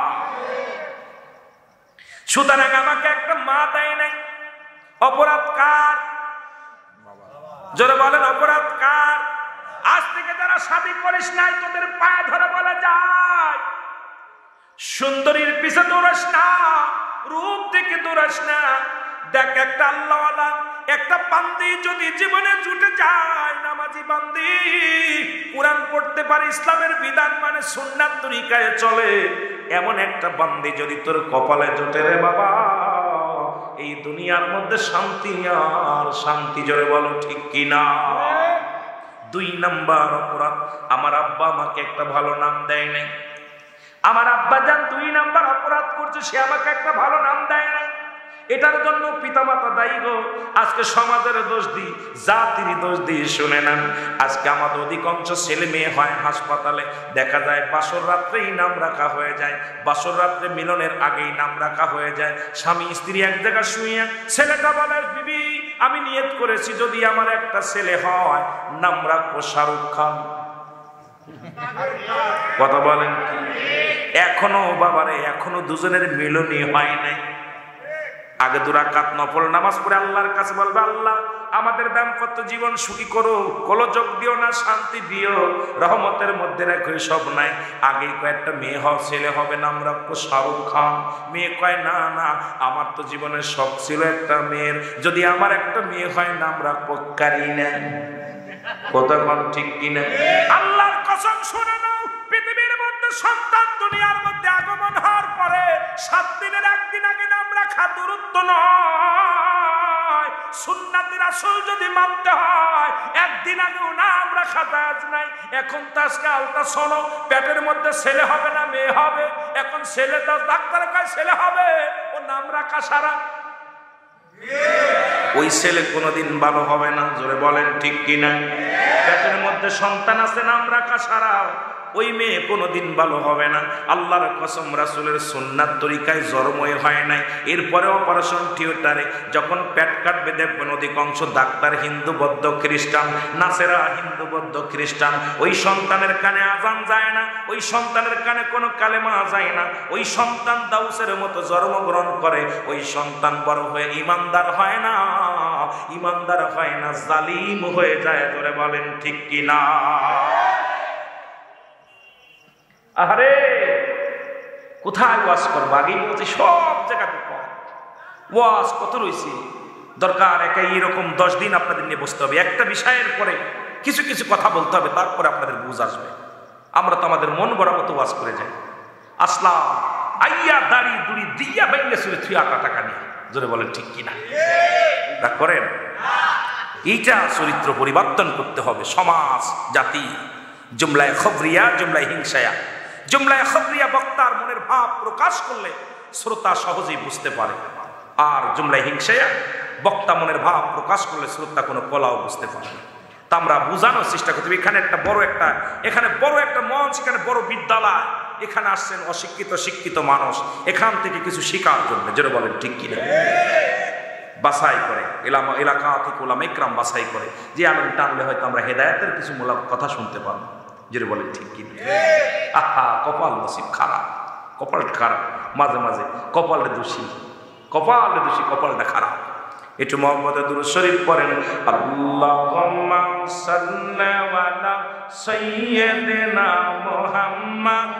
সুতরাং আমাকে একটা মা দেয় নাই, অপরাধ কার? জোরে বলেন অপরাধ কার? আজ থেকে যারা শাদী করিস নাই, তোদের পায়ে ধরে বলে যায়, সুন্দরীর পিছে দৌড়াস না, রূপ দেখে দৌড়াস না। দেখ একটা আল্লাহওয়ালা, একটা বান্দি যদি জীবনে জুটে যায়, নামাজি বান্দি, কোরআন পড়তে পারে, ইসলামের বিধান মানে, সুন্নাত তরিকায় চলে, এমন একটা বান্দি যদি তোর কপালে জোটে রে বাবা, এই দুনিয়ার মধ্যে শান্তি আর শান্তি। জোরে বলো ঠিক কিনা? 2 নাম্বার অপরাধ, আমার আব্বা আমাকে একটা ভালো নাম দেয় নাই। আমার আব্বা যান 2 নাম্বার অপরাধ করছে, সে আমাকে একটা ভালো নাম দেয় নাই। এটার জন্য পিতামাতা দায়ী গো। আজকে সমাজের দোষ দিই, জাতির দোষ দিই, শুনে নেন। আজকে আমাদের অধিকাংশ ছেলে মেয়ে হয় হাসপাতালে, দেখা যায় বাসর রাত্রেই নাম রাখা হয়ে যায়, বাসর রাত্রে মিলনের আগেই নাম রাখা হয়ে যায়। স্বামী স্ত্রী এক জায়গায় শুয়ে, ছেলেটা বলে বিবি আমি নিয়ত করেছি যদি আমার একটা ছেলে হয় নাম রাখবো শাহরুখ খান। কথা বলেন? এখনো বাবারে, এখনো দুজনের মিলনই হয় নাই। আগে 2 রাকাত নফল নামাজ পড়ে আল্লাহর কাছে বলবে, আল্লাহ আমাদের দাম্পত্য জীবন সুখী করো, গোলযোগ দিও না, শান্তি দিও, রহমতের মধ্যে রাখো, সব নাই। আগে কয়েকটা মেয়ে হবে, ছেলে হবে, নাম রাখবো শাহরুখ খান। মেয়ে কয় না না, আমার তো জীবনের শখ ছিল একটা মেয়ের, যদি আমার একটা মেয়ে হয় নাম রাখবো কারিনা। কথা বল ঠিক কিনা? আল্লাহর কসম শুনে নাও, পৃথিবীর মধ্যে সন্তান দুনিয়ার মধ্যে আগমন হওয়ার পরে 7 দিনের একদিন আগে নাম রাখা দূরত্ব নয়। সুন্নাতে রাসূল যদি মানতে হয়, একদিন আগেও নাম রাখা জায়েজ নাই। এখন তো আজকে আলট্রাসাউন্ড, পেটের মধ্যে ছেলে হবে না মেয়ে হবে, এখন ছেলে তো ডাক্তার কয় ছেলে হবে, ও নাম রাখা সারা, ওই ছেলে কোনোদিন ভালো হবে না। জোরে বলেন ঠিক কিনা? পেটের মধ্যে সন্তান আছে, নাম রাখা সারা, ওই মেয়ে কোনোদিন ভালো হবে না। আল্লাহর কসম, রাসূলের সুন্নাত তরিকায় জন্মই হয় নাই। এরপরে অপারেশন থিয়েটারে যখন পেট কাটবে, দেখবেন অধিকাংশ ডাক্তার হিন্দু বৌদ্ধ খ্রিস্টান, নাসেরা হিন্দু বৌদ্ধ খ্রিস্টান। ওই সন্তানের কানে আজান যায় না, ওই সন্তানের কানে কোনো কালেমা যায় না, ওই সন্তান দাউসের মতো জন্মগ্রহণ করে, ওই সন্তান বড় হয়ে ইমানদার হয় না, ইমানদার হয় না, জালিম হয়ে যায়। ধরে বলেন ঠিক কিনা? আরে কোথায় ওয়াজ করবো? আগেই বলছি সব জায়গাতে ওয়াজ কত রয়েছে, দরকার একাই এরকম 10 দিন আপনাদের নিয়ে বসতে হবে, একটা বিষয়ের পরে কিছু কিছু কথা বলতে হবে, তারপরে আপনাদের বুঝ আসবে। আমরা তো আমাদের মন গড়া মতো ওয়াজ করে যাই। আসলাম আইয়া দাড়ি দুড়ি দিয়া বাইলে শুনে তুই আটা টাকা নিয়ে, জোরে বলেন ঠিক কিনা? রাগ করেন? এইটা চরিত্র পরিবর্তন করতে হবে। সমাজ জাতি জুমলায় খবরিয়া জুমলায় হিংসায়া, জুমলায় খবরিয়া বক্তার মনের ভাব প্রকাশ করলে শ্রোতা সহজেই বুঝতে পারে, আর জুমলায় হিংসায়া বক্তা মনের ভাব প্রকাশ করলে শ্রোতা কোনো কলাও বুঝতে পারে না। তা আমরা বোঝানোর চেষ্টা করতে হবে। এখানে বড় একটা মঞ্চ, এখানে বড় বিদ্যালয়, এখানে আসছেন অশিক্ষিত শিক্ষিত মানুষ, এখান থেকে কিছু শেখার জন্য, যেটা বলেন ঠিক কিনা? বাছাই করে এলাকা থেকে ওলামা ইকরাম বাছাই করে, যে আলেম টানলে হয়তো আমরা হেদায়েতের কিছু মূলক কথা শুনতে পারবো, যেটা বলেন ঠিক কিনা? আহা, কপাল নসিব খারাপ, কপালটা খারাপ, মাঝে মাঝে কপালটা দোষী, কপালটা খারাপ। একটু মুহাম্মদের দুরূদ শরীফ পড়েন। আল্লাহুম্মা সাল্লি আলা সাইয়্যিদিনা মুহাম্মদ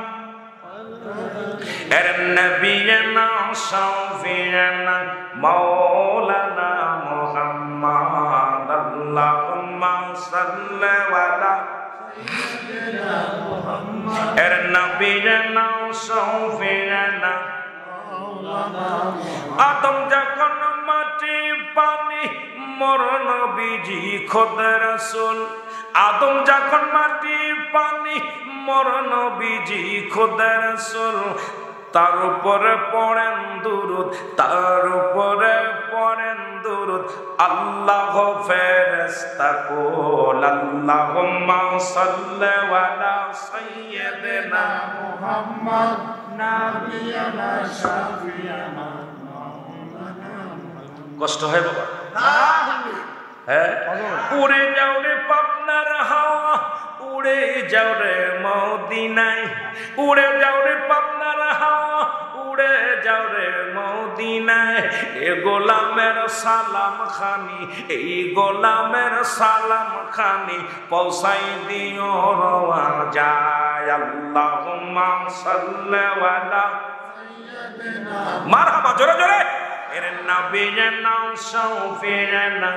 এর নবিয়িনা শাফিয়িনা মাওলানা মুহাম্মদ। আল্লাহুম্মা সাল্লি আলা সাইয়্যিদিনা মুহাম্মদ এর নবিয়িনা শাফিয়িনা মাওলানা। আদম যখন মাটি পানি মোর নবীজি খোদা রাসূল, আদম যখন মাটি পানি মোর নবীজি খোদা রাসূল, তার উপরে পড়েন দুরূদ, আল্লাহ ফেরেশতা কুল। আল্লাহুম্মা সাল্লি আলা সাইয়্যিদিনা মুহাম্মদ নাবিয়ানা শাফিয়ানা। কষ্ট হয় বাবা? হ্যাঁ, উড়ে যাও রে পাবনার হাওয়া, উড়ে যাও রে মদিনায়, উড়ে যাও রে পাবনার হাওয়া, উড়ে যাও রে মদিনায়। এ গোলামের সালাম খানি, এই গোলামের সালাম খানি পৌঁছাই দিও রওয়া যায়। আল্লাহুম্মা সাল্লি আলা সাইয়্যিদিনা, মারহাবা, জোরে জোরে। এর নবিয়িনা শাফিয়িনা,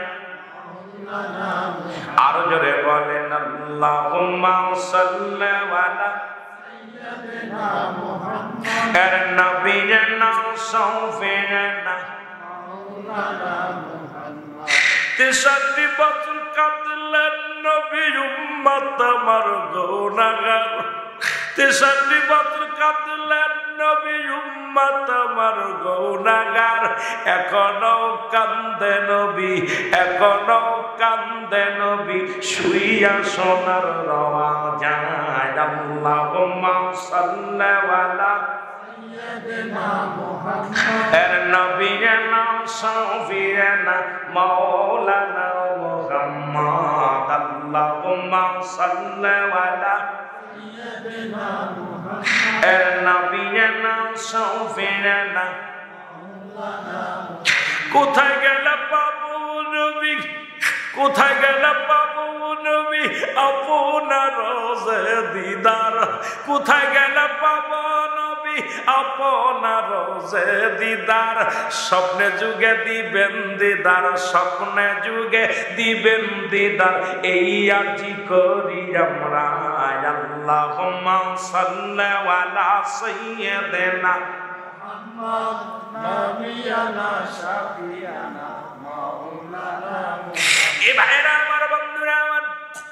আরো জোরে বলেন আল্লাহুম্মা সাল্লি আলা সাইয়্যিদিনা মুহাম্মদ এর নবিয়িনা শাফিয়িনা মাওলানা মুহাম্মদ। 63 বছর কাঁদলেন নবী উম্মত আমার গুনাহগার, 63 বছর কাঁদলেন নবী উম্মত আমার গুনাহগার। এখনো কান্দে নবী, এখনো কান্দে নবী, শুইয়া সোনার রওয়া যায়। আল্লাহুম্মা সাল্লি আলা সাইয়্যিদিনা মুহাম্মদ এর নবিয়িনা শাফিয়িনা মাওলানা মুহাম্মদ। আল্লাহুম্মা সাল্লি আলা সাইয়্যিদিনা মুহাম্মদ এর নবিয়িনা শাফিয়িনা মাওলানা। কোথায় গেল পাবো নবী, কোথায় গেল পাবো নবী আপনার রোজে দিদার, কোথায় গেল পাবো নবী আপনার রোজে দিদার। স্বপ্নে যুগে দিবেন দিদার, স্বপ্নে যুগে দিবেন দিদার, এই আজি করি আমরা। আল্লাহুম্মা সাল্লি আলা সাইয়্যিদিনা মুহাম্মদ নাবিয়ানা শাফিয়ানা মাওলানা। এ ভাইরা আমার, বন্ধুরা আমার,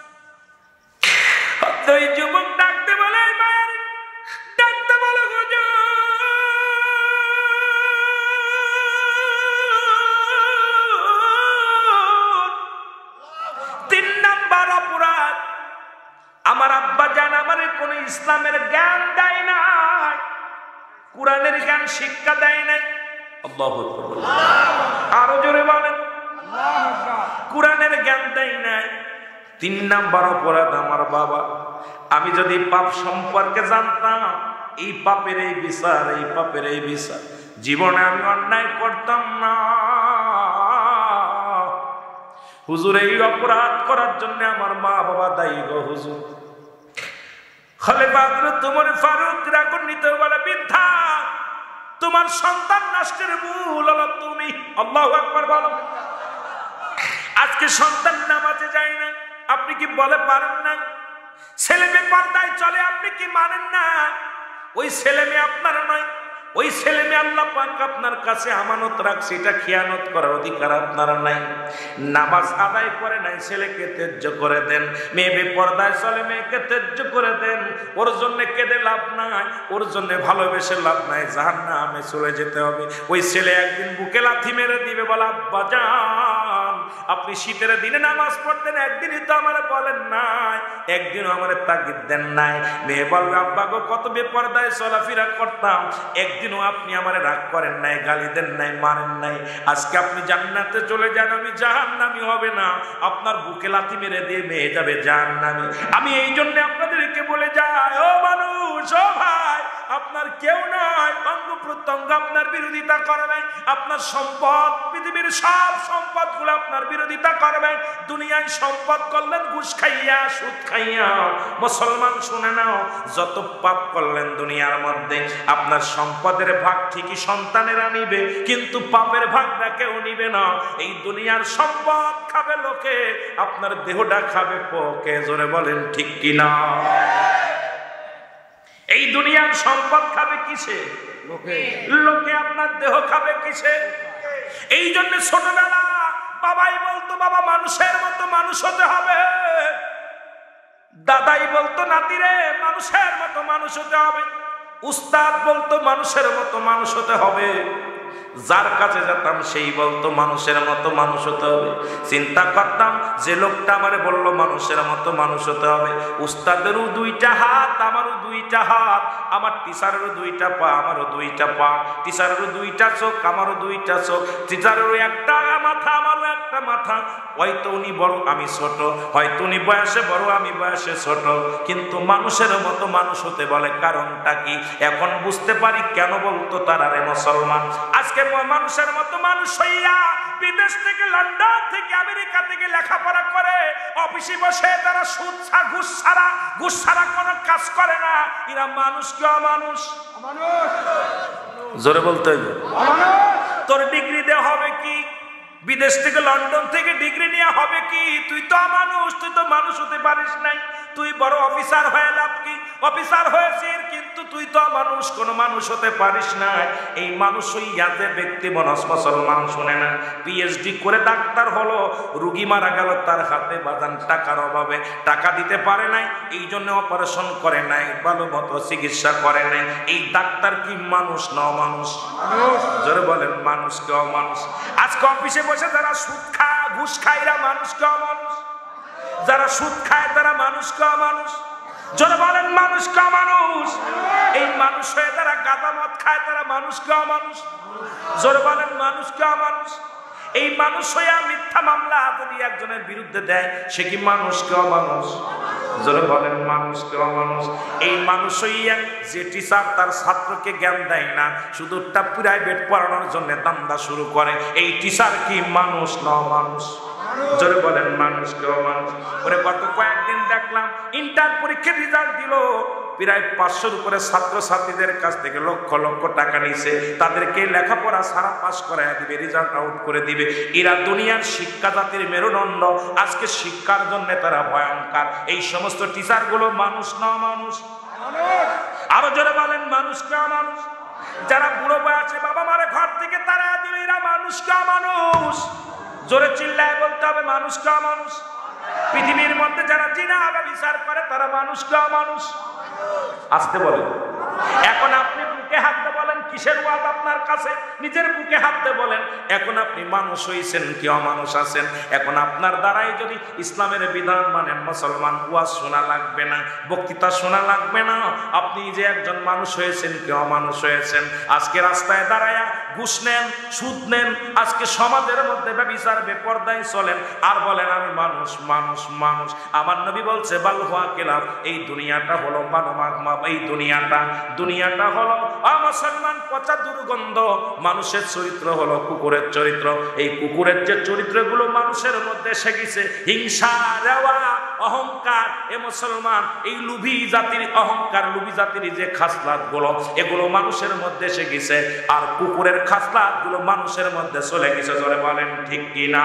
দুই যুবক ডাকতে বলে, মায়ের ডাকতে বলে হুজুর, 3 নাম্বার অপরাধ, আমার আব্বা জান আমারে কোন ইসলামের জ্ঞান দেয় নাই, কোরআনের জ্ঞান শিক্ষা দেয় নাই। আল্লাহু আকবার, আরো জোরে বলেন আল্লাহু আকবার। কোরআনের জ্ঞান দেয় নাই। 3 নাম্বার অপরাধ, আমার বাবা, আমি যদি পাপ সম্পর্কে জানতাম, এই পাপের এই বিচার, এই পাপের এই বিচার, জীবনে আমি অন্যায় করতাম না। হুজুর, এই অপরাধ করার জন্য আমার মা বাবা দায়ী গো হুজুর। খলিফা হযরত ওমর ফারুক রাগান্বিত বলে, বৃদ্ধা তোমার সন্তান নষ্টের মূল হলো তুমি। আল্লাহু আকবার বলো। আজকে সন্তান নামাজে যায় না, আপনি কি বলে পারেন না? ছেলে মেয়ে পর্দায় চলে, আপনি কি মানেন না? ওই ছেলে মেয়ে আপনার নয়, ওই ছেলে মেয়ে আল্লাহ পাক আপনার কাছে আমানত রাখছে, এটা খেয়ানত করার অধিকার আপনার নাই। নামাজ আদায় করে নাই, ছেলেকে ত্যায্য করে দেন। মেয়ে বেপরদায় চলে, মেয়েকে ত্যায্য করে দেন। ওর জন্য কেঁদে লাভ নাই, ওর জন্য ভালোবেসে লাভ নাই, জাহান্নামে চলে যেতে হবে। ওই ছেলে একদিন বুকে লাথি মেরে দিবে, বলা বাজান আপনি শীতের দিনে নামাজ পড়তেন, একদিনই তো আমার বলেন নাই, একদিনও আমার তাগিদ দেন নাই। মেয়ে বলবে আব্বা গো কত বেপরদায় চলাফেরা করতাম, একদিনও আপনি আমার রাগ করেন নাই, গালি দেন নাই, মারেন নাই। আজকে আপনি জান্নাতে চলে যান, আমি জাহান্নামী হবে না। আপনার বুকে লাথি মেরে দিয়ে মেয়ে যাবে জাহান্নামী। আমি এই জন্য আপনাদেরকে বলে যাই, ও মানুষ, ও ভাই, আপনার কেউ নয়, অঙ্গ প্রত্যঙ্গ আপনার বিরোধিতা করবে। আপনার সম্পদ, পৃথিবীর সব সম্পদ গুলো আপনার বিরোধিতা করবে। দুনিয়ায় সম্পদ করলেন ঘুষ খাইয়া, সুদ খাইয়া। মুসলমান শুনে নাও, যত পাপ করলেন দুনিয়ার মধ্যে, আপনার সম্পদের ভাগ ঠিকই সন্তানেরা নিবে, কিন্তু পাপের ভাগটা কেউ নিবে না। এই দুনিয়ার সম্পদ খাবে লোকে, আপনার দেহটা খাবে পোকে। জোরে বলেন ঠিক কিনা? এই দুনিয়ার সম্পদ খাবে কিসে? লোকে। আপনার দেহ খাবে কিসে? এই জন্য ছোটবেলা বাবাই বলতো বাবা মানুষের মতো মানুষ হতে হবে, দাদাই বলতো নাতিরে মানুষের মতো মানুষ হতে হবে, উস্তাদ বলতো মানুষের মতো মানুষ হতে হবে। যার কাছে যেতাম সেই বলতো মানুষের মতো মানুষ হতে হবে। চিন্তা করতাম যে লোকটা আমারে বললো মানুষের মতো মানুষ হতে হবে, উস্তাদেরও দুইটা হাত, আমারও দুইটা হাত, আমার টিচারেরও দুইটা পা, আমারও দুইটা পা, টিচারেরও দুইটা চোখ, আমারও দুইটা চোখ, টিচারেরও একটা মাথা, আমারও একটা মাথা। হয়তো উনি বড়, আমি ছোট, হয়তো উনি বয়সে বড়, আমি বয়সে ছোট, কিন্তু মানুষের মতো মানুষ হতে বলে। কারণটা কি? এখন বুঝতে পারি কেন বলতো তারা রে মুসলমান। আজকে মানুষের মতো মানুষ হইয়া বিদেশ থেকে, লন্ডন থেকে, আমেরিকা থেকে লেখাপড়া করে অফিসে বসে তারা সুদ ছাড়া, ঘুষ ছাড়া কোনো কাজ করে না। এরা মানুষ কি অমানুষ? জোরে বলতে হইবে। তোর ডিগ্রি দেওয়া হবে কি? বিদেশ থেকে, লন্ডন থেকে ডিগ্রি নেওয়া হবে কি? তুই তো অমানুষ, তুই তো মানুষ হতে পারিস নাই। তুই বড় অফিসার হয়ে লাভ কি? অফিসার হয়েছিস, কিন্তু তুই তো মানুষ, কোনো মানুষ হতে পারিস না। এই মানুষ হইয়া যে ব্যক্তি মুসলমান শুনে না, পিএইচডি করে ডাক্তার হলো, রুগী মারা গেল তার হাতে, বাজান টাকার অভাবে টাকা দিতে পারে নাই, এই জন্য অপারেশন করে নাই, ভালো মতো চিকিৎসা করে নাই। এই ডাক্তার কি মানুষ না অমানুষ? জোরে বলেন মানুষ কি অমানুষ? আজকে অফিসে বসে যারা সুদ খায়, ঘুষ খায়, এরা মানুষ কি অমানুষ? যারা সুদ খায় তারা মানুষ কি অমানুষ? জোরে বলেন মানুষ কি অমানুষ? এই মানুষ হয়ে তারা গাঁজা মদ খায়, তারা মানুষ কি অমানুষ? জোরে বলেন মানুষ কি অমানুষ? এই মানুষ হইয়া মিথ্যা মামলা যদি একজনের বিরুদ্ধে দেয়, সে কি মানুষ কি অমানুষ? জোরে বলেন মানুষ কি অমানুষ? এই মানুষ হইয়া যে টিচার তার ছাত্রকে জ্ঞান দেয় না, শুধু প্রাইভেট পড়ানোর জন্য দান্দা শুরু করে, এই টিচার কি মানুষ না অমানুষ? জোরে বলেন মানুষ কি অমানুষ? ওরে গত কয়েকদিন দেখলাম ইন্টার পরীক্ষার রেজাল্ট দিল, প্রায় 500-র উপরে ছাত্রছাত্রীদের কাছ থেকে লক্ষ লক্ষ টাকা নিছে, তাদেরকে লেখাপড়া সারা পাস করায় দিবে, রেজাল্ট আউট করে দিবে। এরা দুনিয়ার শিক্ষা জাতির মেরুদণ্ড, আজকে শিক্ষার জন্য তারা ভয়ঙ্কর। এই সমস্ত টিচার গুলো মানুষ না মানুষ? আরো জোরে বলেন মানুষ কি অমানুষ? যারা বুড়ো বয়সে বাবা মারে ঘর থেকে তারা দিল, এরা মানুষ কি অমানুষ? জোরে চিল্লায় বলতে হবে মানুষ কি অমানুষ? পৃথিবীর মধ্যে যারা জিনা বিচার করে তারা মানুষ কি অমানুষ? আসতে বলেন। এখন আপনি বুকে হাত দিয়ে বলেন কিসের ওয়াজ আপনার কাছে? নিজের বুকে হাত দিয়ে বলেন এখন আপনি মানুষ হইছেন কি অমানুষ আছেন? এখন আপনার দ্বারাই যদি ইসলামের বিধান মানেন, মুসলমান, ওয়াজ শোনা লাগবে না, বক্তৃতা শোনা লাগবে না, আপনি যে একজন মানুষ হয়েছেন কি অমানুষ হয়েছেন। আজকে রাস্তায় দাঁড়ায়া ঘুষ নেন, সুদ নেন, আজকে সমাজের মধ্যে ব্যভিচার, বেপরদায় চলেন, আর বলেন আমি মানুষ মানুষ মানুষ। আমার নবী বলছে বাল হুয়া কিলাফ, এই দুনিয়াটা হলো এই দুনিয়াটা হলো মুসলমান পচা দুর্গন্ধ। মানুষের চরিত্র হলো কুকুরের চরিত্র। এই কুকুরের যে চরিত্রগুলো মানুষের মধ্যে এসে গেছে, হিংসা, রেওয়া, অহংকার। এ মুসলমান, এই লুভি জাতির অহংকার, লুভি জাতির যে খাসলাত গুলো, এগুলো মানুষের মধ্যে এসে গেছে, আর কুকুরের খাসলাত গুলো মানুষের মধ্যে চলে গেছে। জোরে বলেন ঠিক কিনা?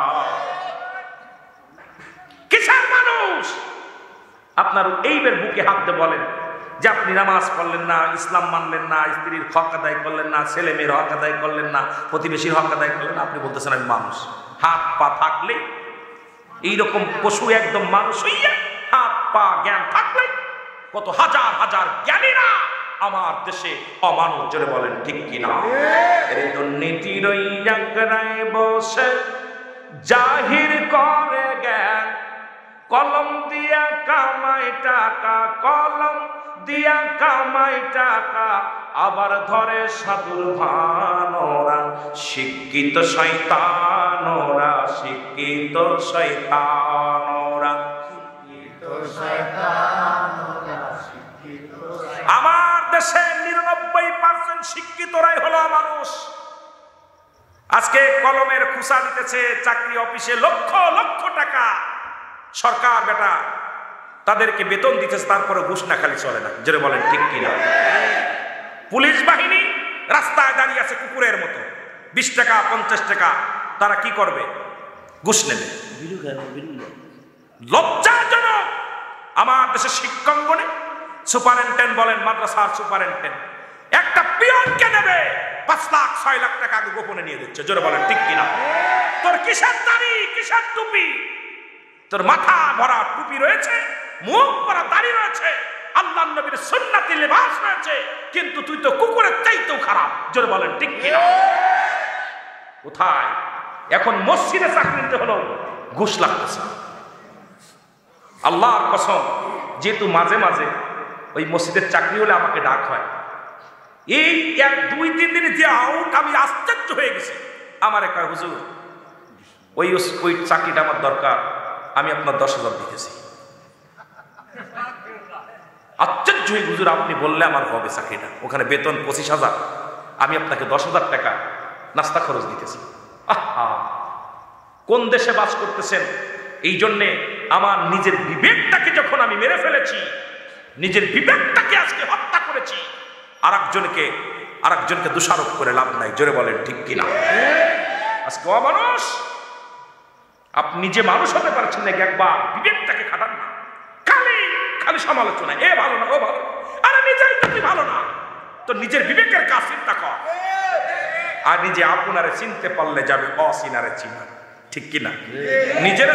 কিসের মানুষ? আপনার এইবার বুকে হাত দিয়ে বলেন যে আপনি নামাজ পড়লেন না, ইসলাম মানলেন না, স্ত্রীর হক আদায় করলেন না, ছেলে মেয়ের হক আদায় করলেন না, প্রতিবেশীর হক আদায় করলেন না, আপনি বলতেছেন আমি মানুষ। হাত পা থাকলে এইরকম পশু একদম মানুষ হইয়া, হাত পা জ্ঞান থাকলে কত হাজার হাজার জ্ঞানীরা আমার দেশে অমানুষ। জোরে বলেন ঠিক কিনা? এই দুর্নীতির ওই আঁকড়ায় বসে জাহির করে জ্ঞান, কলম দিয়া কামাই টাকা, কলম দিয়া কামাই টাকা, আবার ধরে সাধুর ভানোরা। শিক্ষিত শয়তানোরা, শিক্ষিত শয়তানোরা, আমার দেশে 99% শিক্ষিতরাই হলো মানুষ। আজকে কলমের খুসা দিতেছে চাকরি অফিসে লক্ষ লক্ষ টাকা, সরকার বেটা তাদেরকে বেতন দিতেছে, তারপরে ঘুষ না খালি চলে না। জোরে বলেন ঠিক কিনা? পুলিশ বাহিনী রাস্তায় দাঁড়িয়ে আছে কুকুরের মতো, 20 টাকা 50 টাকা, তারা কি করবে? ঘুষ নেবে। লজ্জাজনক। আমার দেশের শিক্ষাঙ্গনে সুপারিনটেন্ডেন্ট বলেন, মাদ্রাসার সুপারিনটেন্ডেন্ট একটা পিয়নকে নেবে 5 লাখ 6 লাখ টাকা আগে গোপনে নিয়ে দিচ্ছে। জোরে বলেন ঠিক কিনা? তোর কিসের দাড়ি, কিসের টুপি? তোর মাথা ভরা টুপি রয়েছে, মুখ ভরা দাড়ি রয়েছে, আল্লাহর নবীর সুন্নতি লিবাস রয়েছে, কিন্তু তুই তো কুকুরের চাইতেও খারাপ। জোরে বলেন ঠিক কিনা? কোথায়? এখন মসজিদে চাকরি নিতে হলো ঘুষ লাগতেছে। আল্লাহর কসম, যেহেতু মাঝে মাঝে ওই মসজিদের চাকরি হলে আমাকে ডাক হয়, এই 1-2-3 দিনে যে আউট, আমি আশ্চর্য হয়ে গেছি। আমার একটা হুজুর, ওই চাকরিটা আমার দরকার, আমি আপনার 10,000 দিতেছি। আশ্চর্য হয়ে, হুজুর আপনি বললে আমার হবে চাকরিটা, ওখানে বেতন 25,000, আমি আপনাকে 10,000 টাকা নাস্তা খরচ দিতেছি। আহা, কোন দেশে বাস করতেছেন? এই জন্যে আমার নিজের বিবেকটাকে যখন আমি মেরে ফেলেছি, নিজের বিবেকটাকে আজকে হত্যা করেছি, আরেকজনকে দোষারোপ করে লাভ নাই। জোরে বলেন ঠিক কিনা? আজকে অমানুষ। আপনি নিজে মানুষ হতে পারছেন না, একবার বিবেকটাকে খাটান না। খালি সমালোচনা, এ ভালো না, ও ভালো। আরে নিজেই তো তুই ভালো না, তো নিজের বিবেকের কাজ চিন্তা কর। আর নিজে আপনারে চিনতে পারলে যাবে অচিনারে চিনা। ঠিক কিনা? নিজের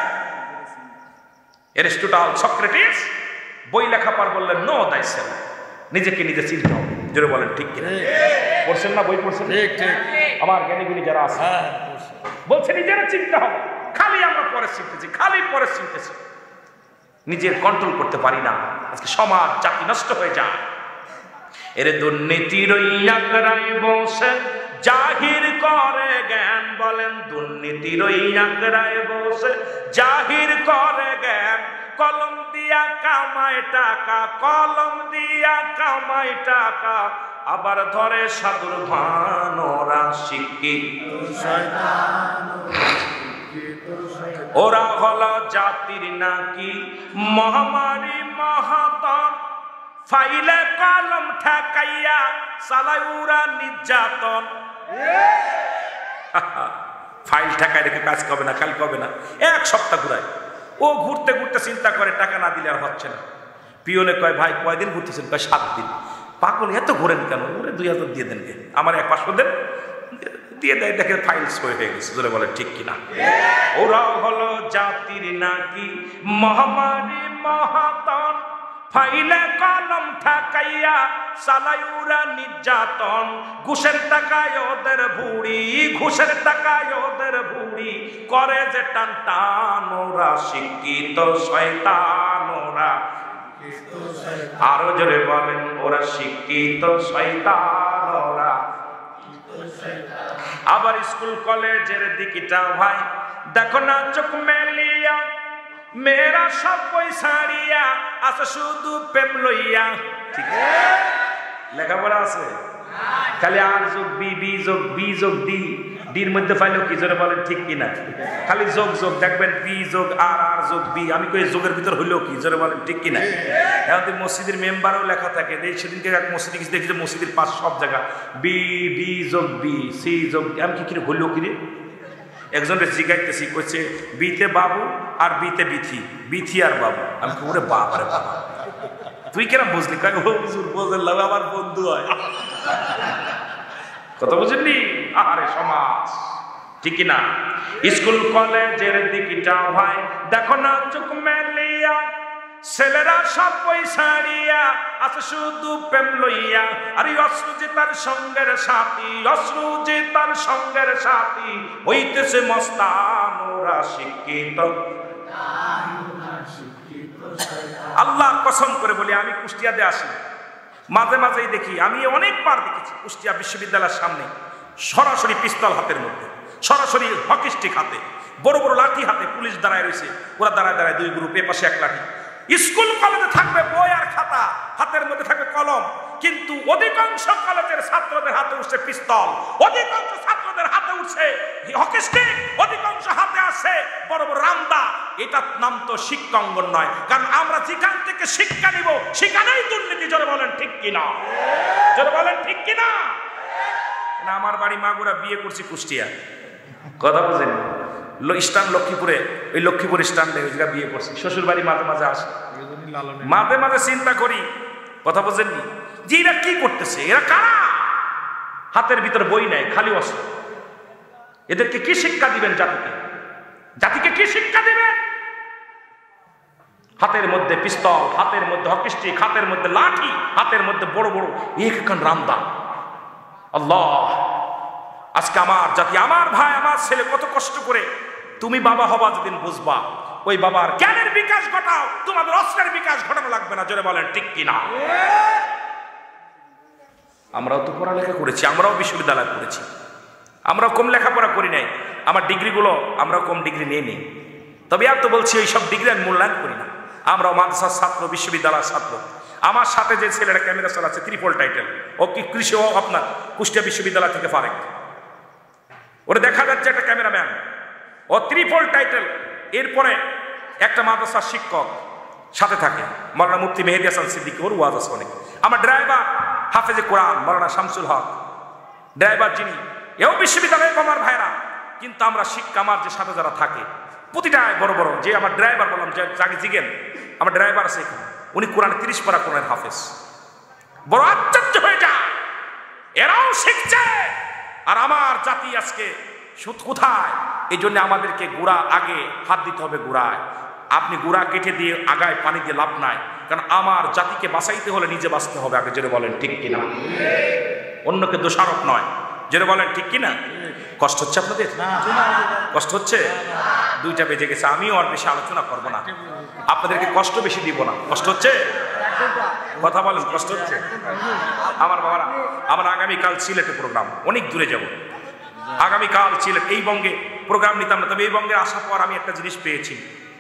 এরিস্টটল, সক্রেটিস বই লেখা পার বললেন নো দাইসেলফ, নিজেকে নিজে চিনতে হবে। জোরে বলেন ঠিক কিনা? পড়ছেন না বই? পড়ছেন? আমার জ্ঞানীগুলি যারা আছে বলছে নিজেরা চিনতে হবে। খালি আমরা পরে শিখতেছি, খালি পরে শিখতেছি, নিজের কন্ট্রোল করতে পারি না। আজকে সমাজ জাতি নষ্ট হয়ে যায়। এর দুর্নীতির আঁকড়ায় বসে জাহির করে জ্ঞান। বলেন দুর্নীতির আঁকড়ায় বসে জাহির করে জ্ঞান, কলম দিয়া কামায় টাকা, কলম দিয়া কামায় টাকা, আবার ধরে সাধুর ভানোরা। শিক্ষিত ওরা হলো জাতির নাকি মহামারী মহাতন, ফাইলে কলম ঠেকাইয়া চালায় উরা নির্যাতন। ফাইল ঠেকায় রেখে কাজ করবে না, কাল করবে না, 1 সপ্তাহ ঘুরায়। ও ঘুরতে ঘুরতে চিন্তা করে টাকা না দিলে আর হচ্ছে না। পিওনে কয় ভাই কয়দিন ঘুরতেছেন? কয় 7 দিন। পাগল, এত ঘোরেন কেন? ওরে 2000 দিয়ে দেন, আমার 500 দেন, দিয়ে দেয়। দেখে ফাইল সই হয়ে গেছে। জোরে বলে ঠিক কিনা? ওরা হলো জাতির নাকি মহামারী মহাতন, ফাইলে কলম ঠেকাইয়া চালায় উরা নির্যাতন। ঘুষের টাকায় ওদের ভুড়ি, ঘুষের টাকায় ওদের ভুড়ি, করে যে টান টান ওরা। শিক্ষিত শয়তান ওরা, আরো জোরে বলেন ওরা শিক্ষিত শয়তান ওরা। আবার স্কুল কলেজের দিকটা ভাই দেখো না চোখ মেলিয়া, মেয়েরা সব বই ছাড়িয়া আছে শুধু প্রেম লইয়া। ঠিক লেখাপড়া আছে, খালি আর যোগ বি, বি যোগ বি যোগ ডি, ডির মধ্যে পাইলেও কি জোরে বলেন ঠিক কিনা? খালি যোগ যোগ দেখবেন, বি যোগ আর আর যোগ বি, আমি কই যোগের ভিতর হইলেও কি জোরে বলেন ঠিক কিনা? এখন মসজিদের মেম্বারও লেখা থাকে, সেদিনকে এক মসজিদে গেছি দেখি যে মসজিদের পাশ সব জায়গা বি ডি যোগ বি সি যোগ, আমি কি কিরে হইলেও কিরে? একজনের জিগাইতেছি, কইছে বিতে বাবু আর বিতে বিথি, বিথি আর বাবু। আমি ওরে বাপ রে বাবা, তুই কেন বুঝলি? হুজুর আমার বন্ধু হয়। কথা বুঝেননি? আরে সমাজ ঠিক না? স্কুল কলেজের দিকটা ভাই দেখো না চোখ মেলিয়া, ছেলেরা সব পয়সাড়িয়া আছে শুধু প্রেম লইয়া। আরে অশ্রু যে তার সঙ্গের সাথী, অশ্রু যে তার সঙ্গের সাথী, হইতেছে মস্তান ওরা শিক্ষিত। আল্লাহ কসম করে বলি, আমি কুষ্টিয়াতে আসি, মাঝে মাঝেই দেখি, আমি অনেকবার দেখেছি কুষ্টিয়া বিশ্ববিদ্যালয়ের সামনে সরাসরি পিস্তল হাতের মধ্যে, সরাসরি হকি স্টিক হাতে, বড় বড় লাঠি হাতে পুলিশ দাঁড়ায় রয়েছে। ওরা দাঁড়ায় দাঁড়ায় দুই গ্রুপ, এ পাশে এক লাঠি। স্কুল কলেজে থাকবে বই আর খাতা, হাতের মধ্যে থাকবে কলম, কিন্তু অধিকাংশ কলেজের ছাত্রদের হাতে উঠছে পিস্তল, অধিকাংশ ছাত্রদের হাতে উঠছে হকি স্টিক, অধিকাংশ হাতে আছে বড় বড় রামদা। এটার নাম তো শিক্ষাঙ্গন নয়, কারণ আমরা যেখান থেকে শিক্ষা নিব সেখানেই দুর্নীতি। জোরে বলেন ঠিক কিনা? জোরে বলেন ঠিক কিনা? আমার বাড়ি মাগুরা, বিয়ে করছি কুষ্টিয়া। কথা বুঝেন? স্টান লক্ষ্মীপুরে, ওই লক্ষ্মীপুর স্ট্যান্ডে ওই জায়গায় বিয়ে করছি। শ্বশুর বাড়ি মাঝে মাঝে আসে, মাঝে মাঝে চিন্তা করি, কথা বুঝেননি, যে এরা কি করতেছে, এরা কারা? হাতের ভিতর বই নাই, খালি অস্ত্র। এদেরকে কি শিক্ষা দিবেন? জাতিকে, জাতিকে কি শিক্ষা দিবেন? হাতের মধ্যে পিস্তল, হাতের মধ্যে হকি স্টিক, হাতের মধ্যে লাঠি, হাতের মধ্যে বড় বড় একখান রামদা। আল্লাহ, আজকে আমার জাতি, আমার ভাই, আমার ছেলে কত কষ্ট করে, তুমি বাবা হবা যেদিন বুঝবা, ওই বাবার জ্ঞানের বিকাশ ঘটাও, তোমাদের অস্ত্রের বিকাশ ঘটানো লাগবে না। জোরে বলেন ঠিক কিনা? আমরাও তো পড়ালেখা করেছি, আমরাও বিশ্ববিদ্যালয় করেছি, আমরাও কম লেখাপড়া করি নাই। আমার ডিগ্রিগুলো আমরাও কম ডিগ্রি নিয়ে নিই, তবে আর তো বলছি ওই সব ডিগ্রি আমি মূল্যায়ন করি না। আমরাও মাদ্রাসার ছাত্র, বিশ্ববিদ্যালয়ের ছাত্র। আমার সাথে যে ছেলেরা ক্যামেরা চালাচ্ছে, ত্রিপল টাইটেল, ও কি কৃষি, ও আপনার কুষ্টিয়া বিশ্ববিদ্যালয় থেকে ফারেক। ওরা দেখা যাচ্ছে একটা ক্যামেরাম্যান, ও ত্রিপল টাইটেল। এরপরে একটা মাদ্রাসার শিক্ষক সাথে থাকে, মাওলানা মুফতি মেহেদী হাসান সিদ্দিকী, ওর ওয়াজ আছে অনেক। আমার ড্রাইভার হাফেজে কোরআন মাওলানা শামসুল হক, ড্রাইভার যিনি, এও বিশ্ববিদ্যালয়ের আমার ভাইরা। কিন্তু আমরা শিক্ষা, আমার যে সাথে যারা থাকে প্রতিটায় বড় বড়, যে আমার ড্রাইভার বললাম, যাকে জিগেন, আমার ড্রাইভার আছে এখানে, উনি কোরআন 30 পারা কোরআন হাফেজ। বড় আশ্চর্য হয়ে যায়, এরাও শিখছে। আর আমার জাতি আজকে কোথায়? এই জন্য আমাদেরকে গোড়া আগে হাত দিতে হবে গোড়ায়। আপনি গোড়া কেটে দিয়ে আগায় পানি দিয়ে লাভ নাই, কারণ আমার জাতিকে বাঁচাইতে হলে নিজে বাঁচতে হবে আগে। জোরে বলেন ঠিক কিনা? অন্যকে দোষারোপ নয়। জোরে বলেন ঠিক কিনা? কষ্ট হচ্ছে আপনাদের? কষ্ট হচ্ছে? 2টা বেজে গেছে, আমিও আর বেশি আলোচনা করবো না, আপনাদেরকে কষ্ট বেশি দিব না। কষ্ট হচ্ছে? কথা বলেন, কষ্ট হচ্ছে? আমার বাবারা, আমার আগামীকাল সিলেটে প্রোগ্রাম, অনেক দূরে যাব। আগামীকাল সিলেট, এই বঙ্গে প্রোগ্রাম নিতাম না, তবে এই বঙ্গে আসার পর আমি একটা জিনিস পেয়েছি,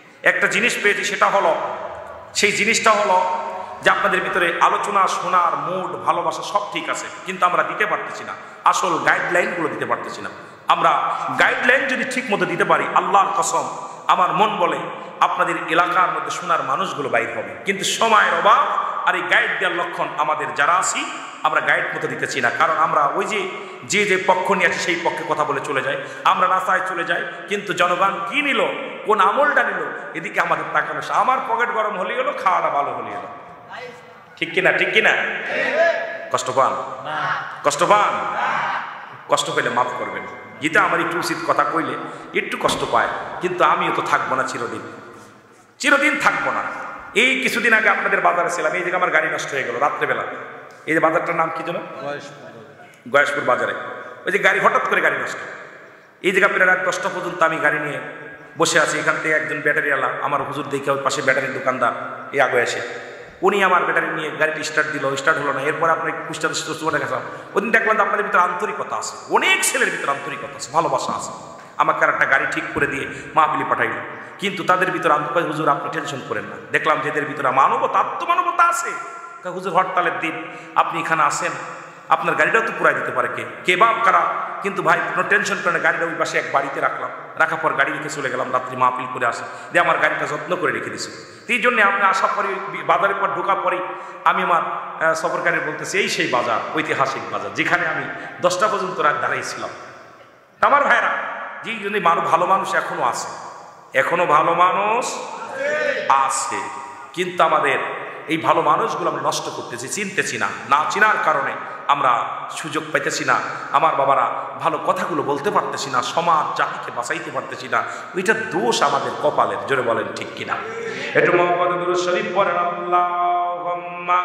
সেটা হলো, সেই জিনিসটা হলো যে আপনাদের ভিতরে আলোচনা শোনার মুড, ভালোবাসা সব ঠিক আছে, কিন্তু আমরা দিতে পারতেছি না, আসল গাইডলাইনগুলো দিতে পারতেছি না। আমরা গাইডলাইন যদি ঠিক মতো দিতে পারি, আল্লাহর কসম আমার মন বলে আপনাদের এলাকার মধ্যে শোনার মানুষগুলো বাইর হবে। কিন্তু সময়ের অভাব আর এই গাইড দেওয়ার লক্ষণ আমাদের যারা আছি, আমরা গাইড মতো দিতেছি না। কারণ আমরা ওই যে পক্ষ নিয়ে আছি সেই পক্ষে কথা বলে চলে যাই, আমরা রাস্তায় চলে যাই, কিন্তু জনগণ কি নিল, কোন আমলটা নিল, এদিকে আমাদের তাকানো। আমার পকেট গরম হলেই হলো, খাওয়াটা ভালো হলেই হলো। ঠিক কিনা? ঠিক কিনা? কষ্ট পান? কষ্ট পান? কষ্ট পেলে মাফ করবেন। গীতা আমার একটু উচিত কথা কইলে একটু কষ্ট পায়, কিন্তু আমিও তো থাকবো না চিরদিন, চিরদিন থাকবো না। এই কিছুদিন আগে আপনাদের বাজারে ছিলাম, এই জায়গায় আমার গাড়ি নষ্ট হয়ে গেল রাত্রেবেলা। এই যে বাজারটার নাম কি যেন? গয়েশপুর বাজারে। ওই যে গাড়ি, হঠাৎ করে গাড়ি নষ্ট। এই জায়গা প্রায় রাত 10টা পর্যন্ত আমি গাড়ি নিয়ে বসে আছি। এখান থেকে একজন ব্যাটারিওয়ালা, আমার হুজুর দেখে ওই পাশে ব্যাটারির দোকানদার, এই আগে এসে উনি আমার ব্যাটারি নিয়ে গাড়িটি স্টার্ট দিল, স্টার্ট হলো না। এরপর আপনার কুষ্টাতে গেছিলাম, ওদিন দেখলাম যে আপনাদের ভিতরে আন্তরিকতা আছে, অনেক ছেলের ভিতরে আন্তরিকতা আছে, ভালোবাসা আছে। আমাকে আর একটা গাড়ি ঠিক করে দিয়ে মাহফিলে পাঠাইল, কিন্তু তাদের ভিতরে আন্তরিক, হুজুর আপনি টেনশন করেন না। দেখলাম যে এদের ভিতরে মানবতা, আত্মমানবতা আছে। হুজুর হরতালের দিন আপনি এখানে আসেন, আপনার গাড়িটাও তো পুরাই দিতে পারে কে বা কারা, কিন্তু ভাই কোনো টেনশন করে না, গাড়িটা ওই পাশে এক বাড়িতে রাখলাম, রাখার পর গাড়ি রেখে চলে গেলাম, রাত্রি মাহফিল করে আসে দিয়ে আমার গাড়িটা যত্ন করে রেখে দিছি। এই জন্যে আপনি আসার পরে বাজারের পর ঢোকার পরেই আমি আমার সফরকারী বলতেছি এই সেই বাজার, ঐতিহাসিক বাজার যেখানে আমি 10টা পর্যন্ত রাত দাঁড়াইছিলাম। আমার ভাইরা, যে জন্য ভালো মানুষ এখনো আছে, এখনো ভালো মানুষ আছে, কিন্তু আমাদের এই ভালো মানুষগুলো আমরা নষ্ট করতেছি, চিনতেছি না, না চিনার কারণে আমরা সুযোগ পাইতেছি না, আমার বাবারা ভালো কথাগুলো বলতে পারতেছি না, সমাজ জাতিকে বাঁচাইতে পারতেছি না, ওইটা দোষ আমাদের কপালের। জোরে বলেন ঠিক কিনা? একটু মুহাম্মদ দুরূদ শরীফ পড়েন, আল্লাহুম্মা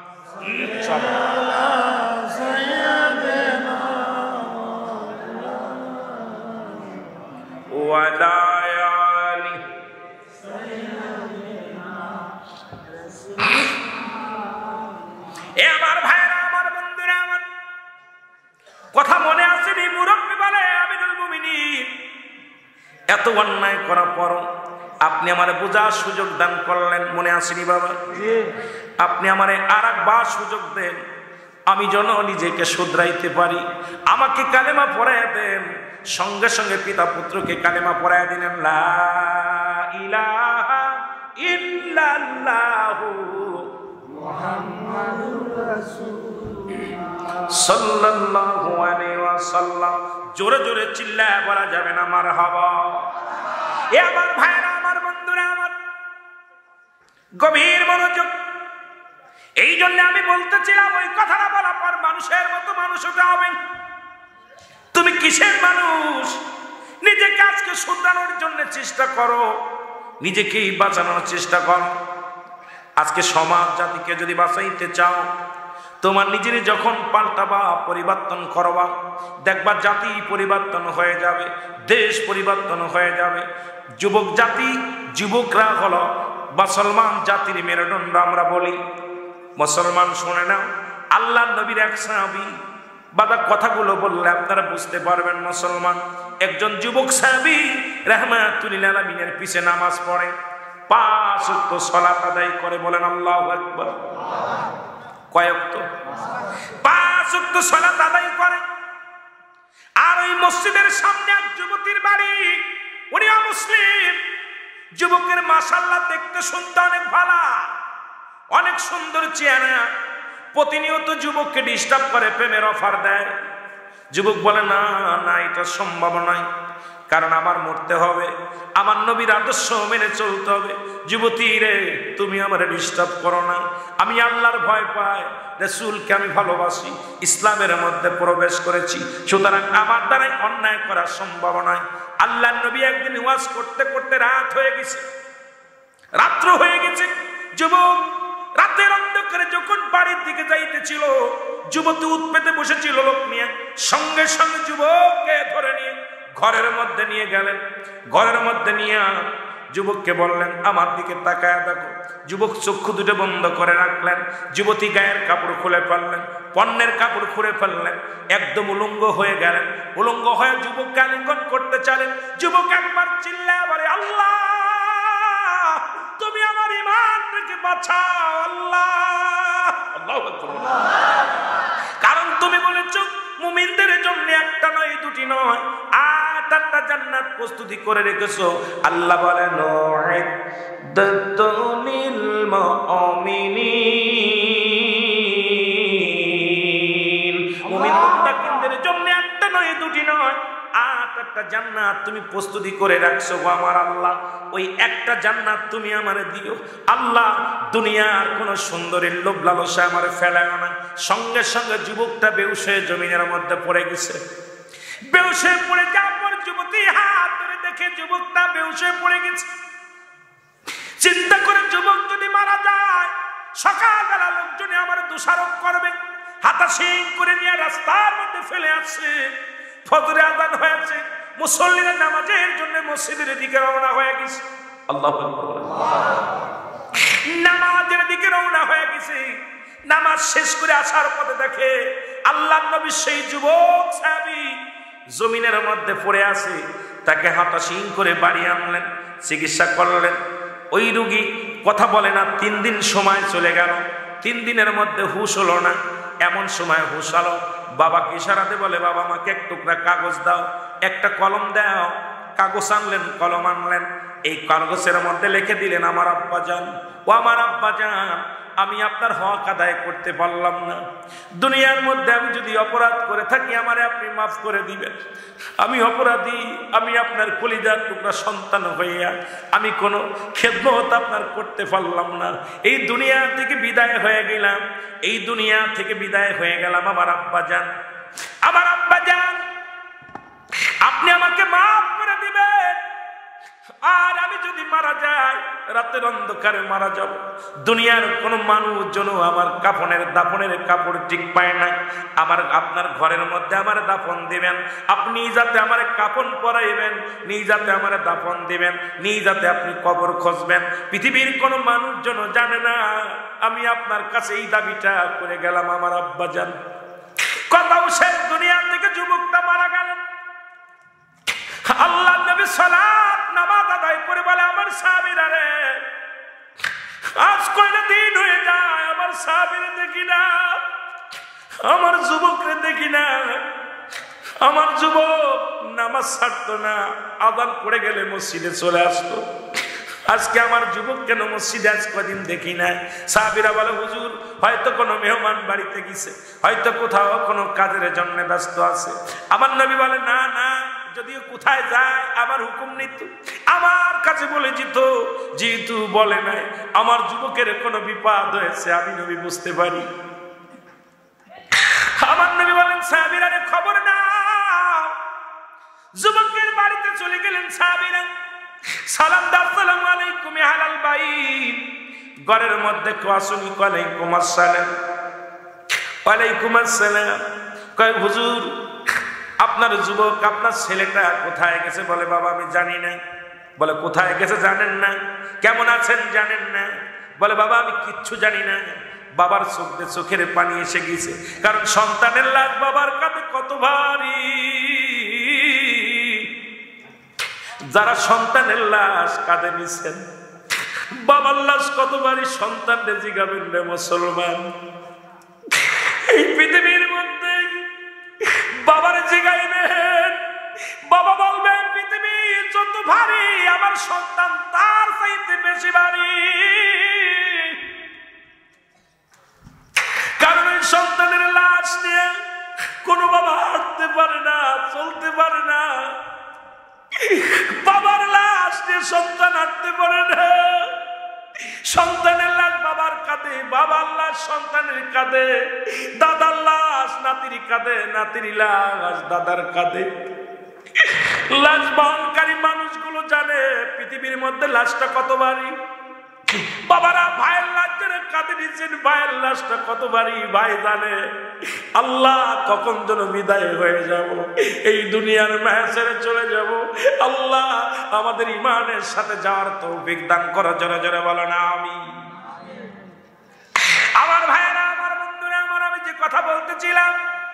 আমার ভাইরা, আমার বন্ধুরা, আমার কথা মনে আসেনি? মুরব্বী বলে আমিরুল মুমিনিন, এত অন্যায় করার পর আপনি আমারে বোঝার সুযোগ দান করলেন, মনে আসেনি বাবা? আপনি আমারে আরেকবার সুযোগ দেন, আমি যেন নিজেকে শুধরাইতে পারি, আমাকে কালেমা পড়াইয়া দেন। সঙ্গে সঙ্গে পিতা পুত্রকে কালেমা পড়াইয়া দিলেন, লা ইলাহা ইল্লাল্লাহু মুহাম্মাদুর রাসূলুল্লাহ সাল্লাল্লাহু আলাইহি ওয়াসাল্লাম। জোরে জোরে চিল্লায় বলা যাবে না মারহাবা? এ আমার ভাইরা, আমার বন্ধুরা, আমার গভীর মনোযোগ। এই জন্য আমি বলতেছিলাম ওই কথাটা বলার পর মানুষের মতো মানুষ হতে হবে। তুমি কিসের মানুষ? নিজেকে আজকে শুধরানোর জন্য চেষ্টা করো, নিজেকেই বাঁচানোর চেষ্টা করো। আজকে সমাজ জাতিকে যদি বাঁচাইতে চাও, তোমার নিজের যখন পাল্টাবা, পরিবর্তন করবা, দেখবা জাতি পরিবর্তন হয়ে যাবে, দেশ পরিবর্তন হয়ে যাবে। যুবক জাতি, যুবকরা হলো মুসলমান জাতির মেরুদণ্ড আমরা বলি। মুসলমান শুনে নাও, আল্লাহ নবীর এক সাহাবী বাদা কথাগুলো বললে আপনারা বুঝতে পারবেন। মুসলমান একজন যুবক সাহাবী রাহমাতুল লিল আলামিনের পিছে নামাজ পড়ে, 5 ওয়াক্ত সালাত আদায় করে, বলেন আল্লাহু আকবার। কয় ওয়াক্ত? 5 ওয়াক্ত সালাত আদায় করে। আর ওই মসজিদের সামনে এক যুবতীর বাড়ি, উনিও মুসলিম। যুবকের মাশাআল্লাহ দেখতে শুনতে অনেক ভালো, অনেক সুন্দর চেহারা। প্রতিনিয়ত যুবককে ডিস্টার্ব করে, প্রেমের অফার দেয়। যুবক বলে না না, এটা সম্ভব নয়, কারণ আমার মরতে হবে, আমার নবীর আদর্শ মেনে চলতে হবে। যুবতী রে, তুমি আমার ডিস্টার্ব করো না, আমি আল্লাহর ভয় পাই, রাসূলকে আমি ভালোবাসি, ইসলামের মধ্যে প্রবেশ করেছি, সুতরাং আমার দ্বারাই অন্যায় করা সম্ভব নয়। আল্লাহর নবী একদিন ওয়াজ করতে করতে রাত হয়ে গেছে, রাত্র হয়ে গেছে। যুবক রাতের অন্ধকারে যখন বাড়ির দিকে যাইতেছিল, যুবতী উৎপেতে বসেছিল লোক নিয়ে, সঙ্গে সঙ্গে যুবককে ধরে নিয়ে ঘরের মধ্যে নিয়ে গেলেন। ঘরের মধ্যে নিয়ে যুবককে বললেন, আমার দিকে তাকায় দেখো। যুবক চক্ষু দুটো বন্ধ করে রাখলেন। যুবতী গায়ের কাপড় খুলে ফেললেন, পণ্যের কাপড় খুলে ফেললেন, একদম উলঙ্গ হয়ে গেলেন। উলঙ্গ হয়ে যুবককে আলিঙ্গন করতে চাইলেন। যুবক একবার চিল্লায় বলে, আল্লাহ তুমি আমার ঈমানটাকে বাঁচাও আল্লাহ, আল্লাহু আকবার। কারণ তুমি বলেছো মুমিনদের জন্য একটা নয়, দুটি নয়, 8টা জান্নাত প্রস্তুতি করে রেখেছো। আল্লাহ বলেন, উইদ্দাতুল মুমিনিন, মুমিন মুত্তাকিনদের জন্য একটা নয়, দুটি নয়, 8টা জান্নাত তুমি প্রস্তুতি করে রাখছো গো আমার আল্লাহ। ওই একটা জান্নাত তুমি আমারে দিও আল্লাহ। দুনিয়ার কোন সুন্দরীর লোভ লালসা আমারে ফেলায় না। সঙ্গে সঙ্গে যুবকটা বেহুশ হয়ে জমিনের মধ্যে পড়ে গেছে। বেহুশ হয়ে পড়ে যাওয়ার পর যুবতী হাত ধরে দেখে যুবকটা বেহুশ হয়ে পড়ে গেছে। চিন্তা করে, যুবক যদি মারা যায়, সকালবেলা লোকজনে আমার দোষারোপ করবে। হাতাশি করে নিয়ে রাস্তার মধ্যে ফেলে আসছে। ফজরে আযান হয়েছে, মুসল্লিরা নামাজের জন্য মসজিদের দিকে রওনা হয়ে গেছে। আল্লাহু আকবার। নামাজের দিকে রওনা হয়ে গেছে। নামাজ শেষ করে আসার পথে দেখে আল্লাহর নবী সেই যুবক সাহাবী জমিনের মধ্যে পড়ে আছে। তাকে হাতাশি করে বাড়ি আনলেন, চিকিৎসা করলেন। ওই রোগী কথা বলে না। 3 দিন সময় চলে গেল। 3 দিনের মধ্যে হুঁশ হলো না। এমন সময় হুঁশ হলো, বাবাকে ইশারাতে বলে, বাবা আমাকে এক টুকরা কাগজ দাও, একটা কলম দাও। কাগজ আনলেন, কলম আনলেন, এই কাগজের মধ্যে লিখে দিলেন, আমার আব্বাজান, ও আমার আব্বাজান, আমি আপনার হক আদায় করতে পারলাম না। দুনিয়ার মধ্যে আমি যদি অপরাধ করে থাকি আমারে আপনি মাফ করে দিবেন। আমি অপরাধী, আমি আপনার কলিজার টুকরা সন্তান হইয়া আমি কোনো খেদমত আপনার করতে পারলাম না। এই দুনিয়া থেকে বিদায় হয়ে গেলাম, এই দুনিয়া থেকে বিদায় হয়ে গেলাম। আমার আব্বাজান, আমার আব্বাজান, আপনি আমাকে মাফ করে দিবেন। আর আমি যদি মারা যাই, রাতের অন্ধকারে মারা যাব, দুনিয়ার কোন মানুষজন আমার কাফনের দাফনের কাপড় ঠিক পায় না, আপনার ঘরের মধ্যে আমার দাফন দিবেন। আপনি যাতে আমার কাফন পরাইবেন, নিজ যাতে আমার দাফন দিবেন, নিজ যাতে আপনি কবর খুঁজবেন। পৃথিবীর কোন মানুষজন জানে না আমি আপনার কাছে এই দাবিটা করে গেলাম। আমার আব্বাজান, কথাও শেষ, দুনিয়া থেকে যুবকটা মারা গেলেন। আল্লাহ নবী সালাত নামাজ আদায় করে বলে, আমার সাহাবীরা রে, আজ কয়টা দিন হয়ে যায় আমার সাহাবীরা দেখি না, আমার যুবকরে দেখি না। আমার যুবক নামাজ ছাড়তো না, আযান পড়ে গেলে মসজিদে চলে আসতো। আজকে আমার যুবক কেন মসজিদে আজ কদিন দেখি না? সাহাবীরা বলে, হুজুর হয়তো কোনো মেহমান বাড়িতে গেছে, হয়তো কোথাও কোনো কাজের জন্য ব্যস্ত আছে। আমার নবী বলে, না না, যদিও কোথায় যায় আমার হুকুম নিত, আমার কাছে বলে যেত, যেহেতু বলে নাই আমার যুবকের কোনো বিপদ হয়েছে আমি নবী বুঝতে পারি। আমার নবী বলেন, সাহাবীরা খবর নাও। যুবকের বাড়িতে চলে গেলেন সাহাবীরা, সালাম দাও, আসসালামু আলাইকুম ইয়া আহলাল বাইত। ঘরের মধ্যে কেউ আসুনি, ওয়ালাইকুম আসসালাম, ওয়ালাইকুম আসসালাম। কয়, হুজুর আপনার যুবক, আপনার ছেলেটা কোথায় গেছে? বলে, বাবা আমি জানি না। বলে, কোথায় গেছে জানেন না? কেমন আছেন জানেন না? বলে, বাবা আমি কিচ্ছু জানি না। বাবার চোখের পানি এসে গেছে, কারণ সন্তানের লাশ বাবার কাঁধে কত ভারী। যারা সন্তানের লাশ কাঁধে নিছেন, বাবার লাশ কত ভারী সন্তানদের জিগাবেন রে মুসলমান। এই পৃথিবীর মধ্যে বাবার জিগাইবেন, বাবা বলবেন পৃথিবী যত ভারী আমার সন্তান তার চাইতে বেশি ভারী। কারণ এই সন্তানের লাশ নিয়ে কোনো বাবা হাঁটতে পারে না, চলতে পারে না। বাবার লাশ নিয়ে সন্তান হাঁটতে পারে না। সন্তানের লাশ বাবার কাঁধে, বাবার লাশ সন্তানের কাঁধে, দাদার লাশ নাতির কাঁধে, নাতির লাশ দাদার কাঁধে। লাশ বহনকারী মানুষগুলো জানে পৃথিবীর মধ্যে লাশটা কত ভারী। বাবারা ভাইয়ের লাশ কাঁধে নিচ্ছেন, ভাইয়ের লাশটা কত ভারী ভাই জানে। আল্লাহ কখন যেন বিদায় হয়ে যাব, এই দুনিয়ার মায়া ছেড়ে চলে যাব। আল্লাহ আমাদের ইমানের সাথে যাওয়ার তৌফিক দান করো, জোরে জোরে বলো না আমিন। আমার ভাইয়েরা, আমার বন্ধুরা, আমি যে কথা বলতেছিলাম,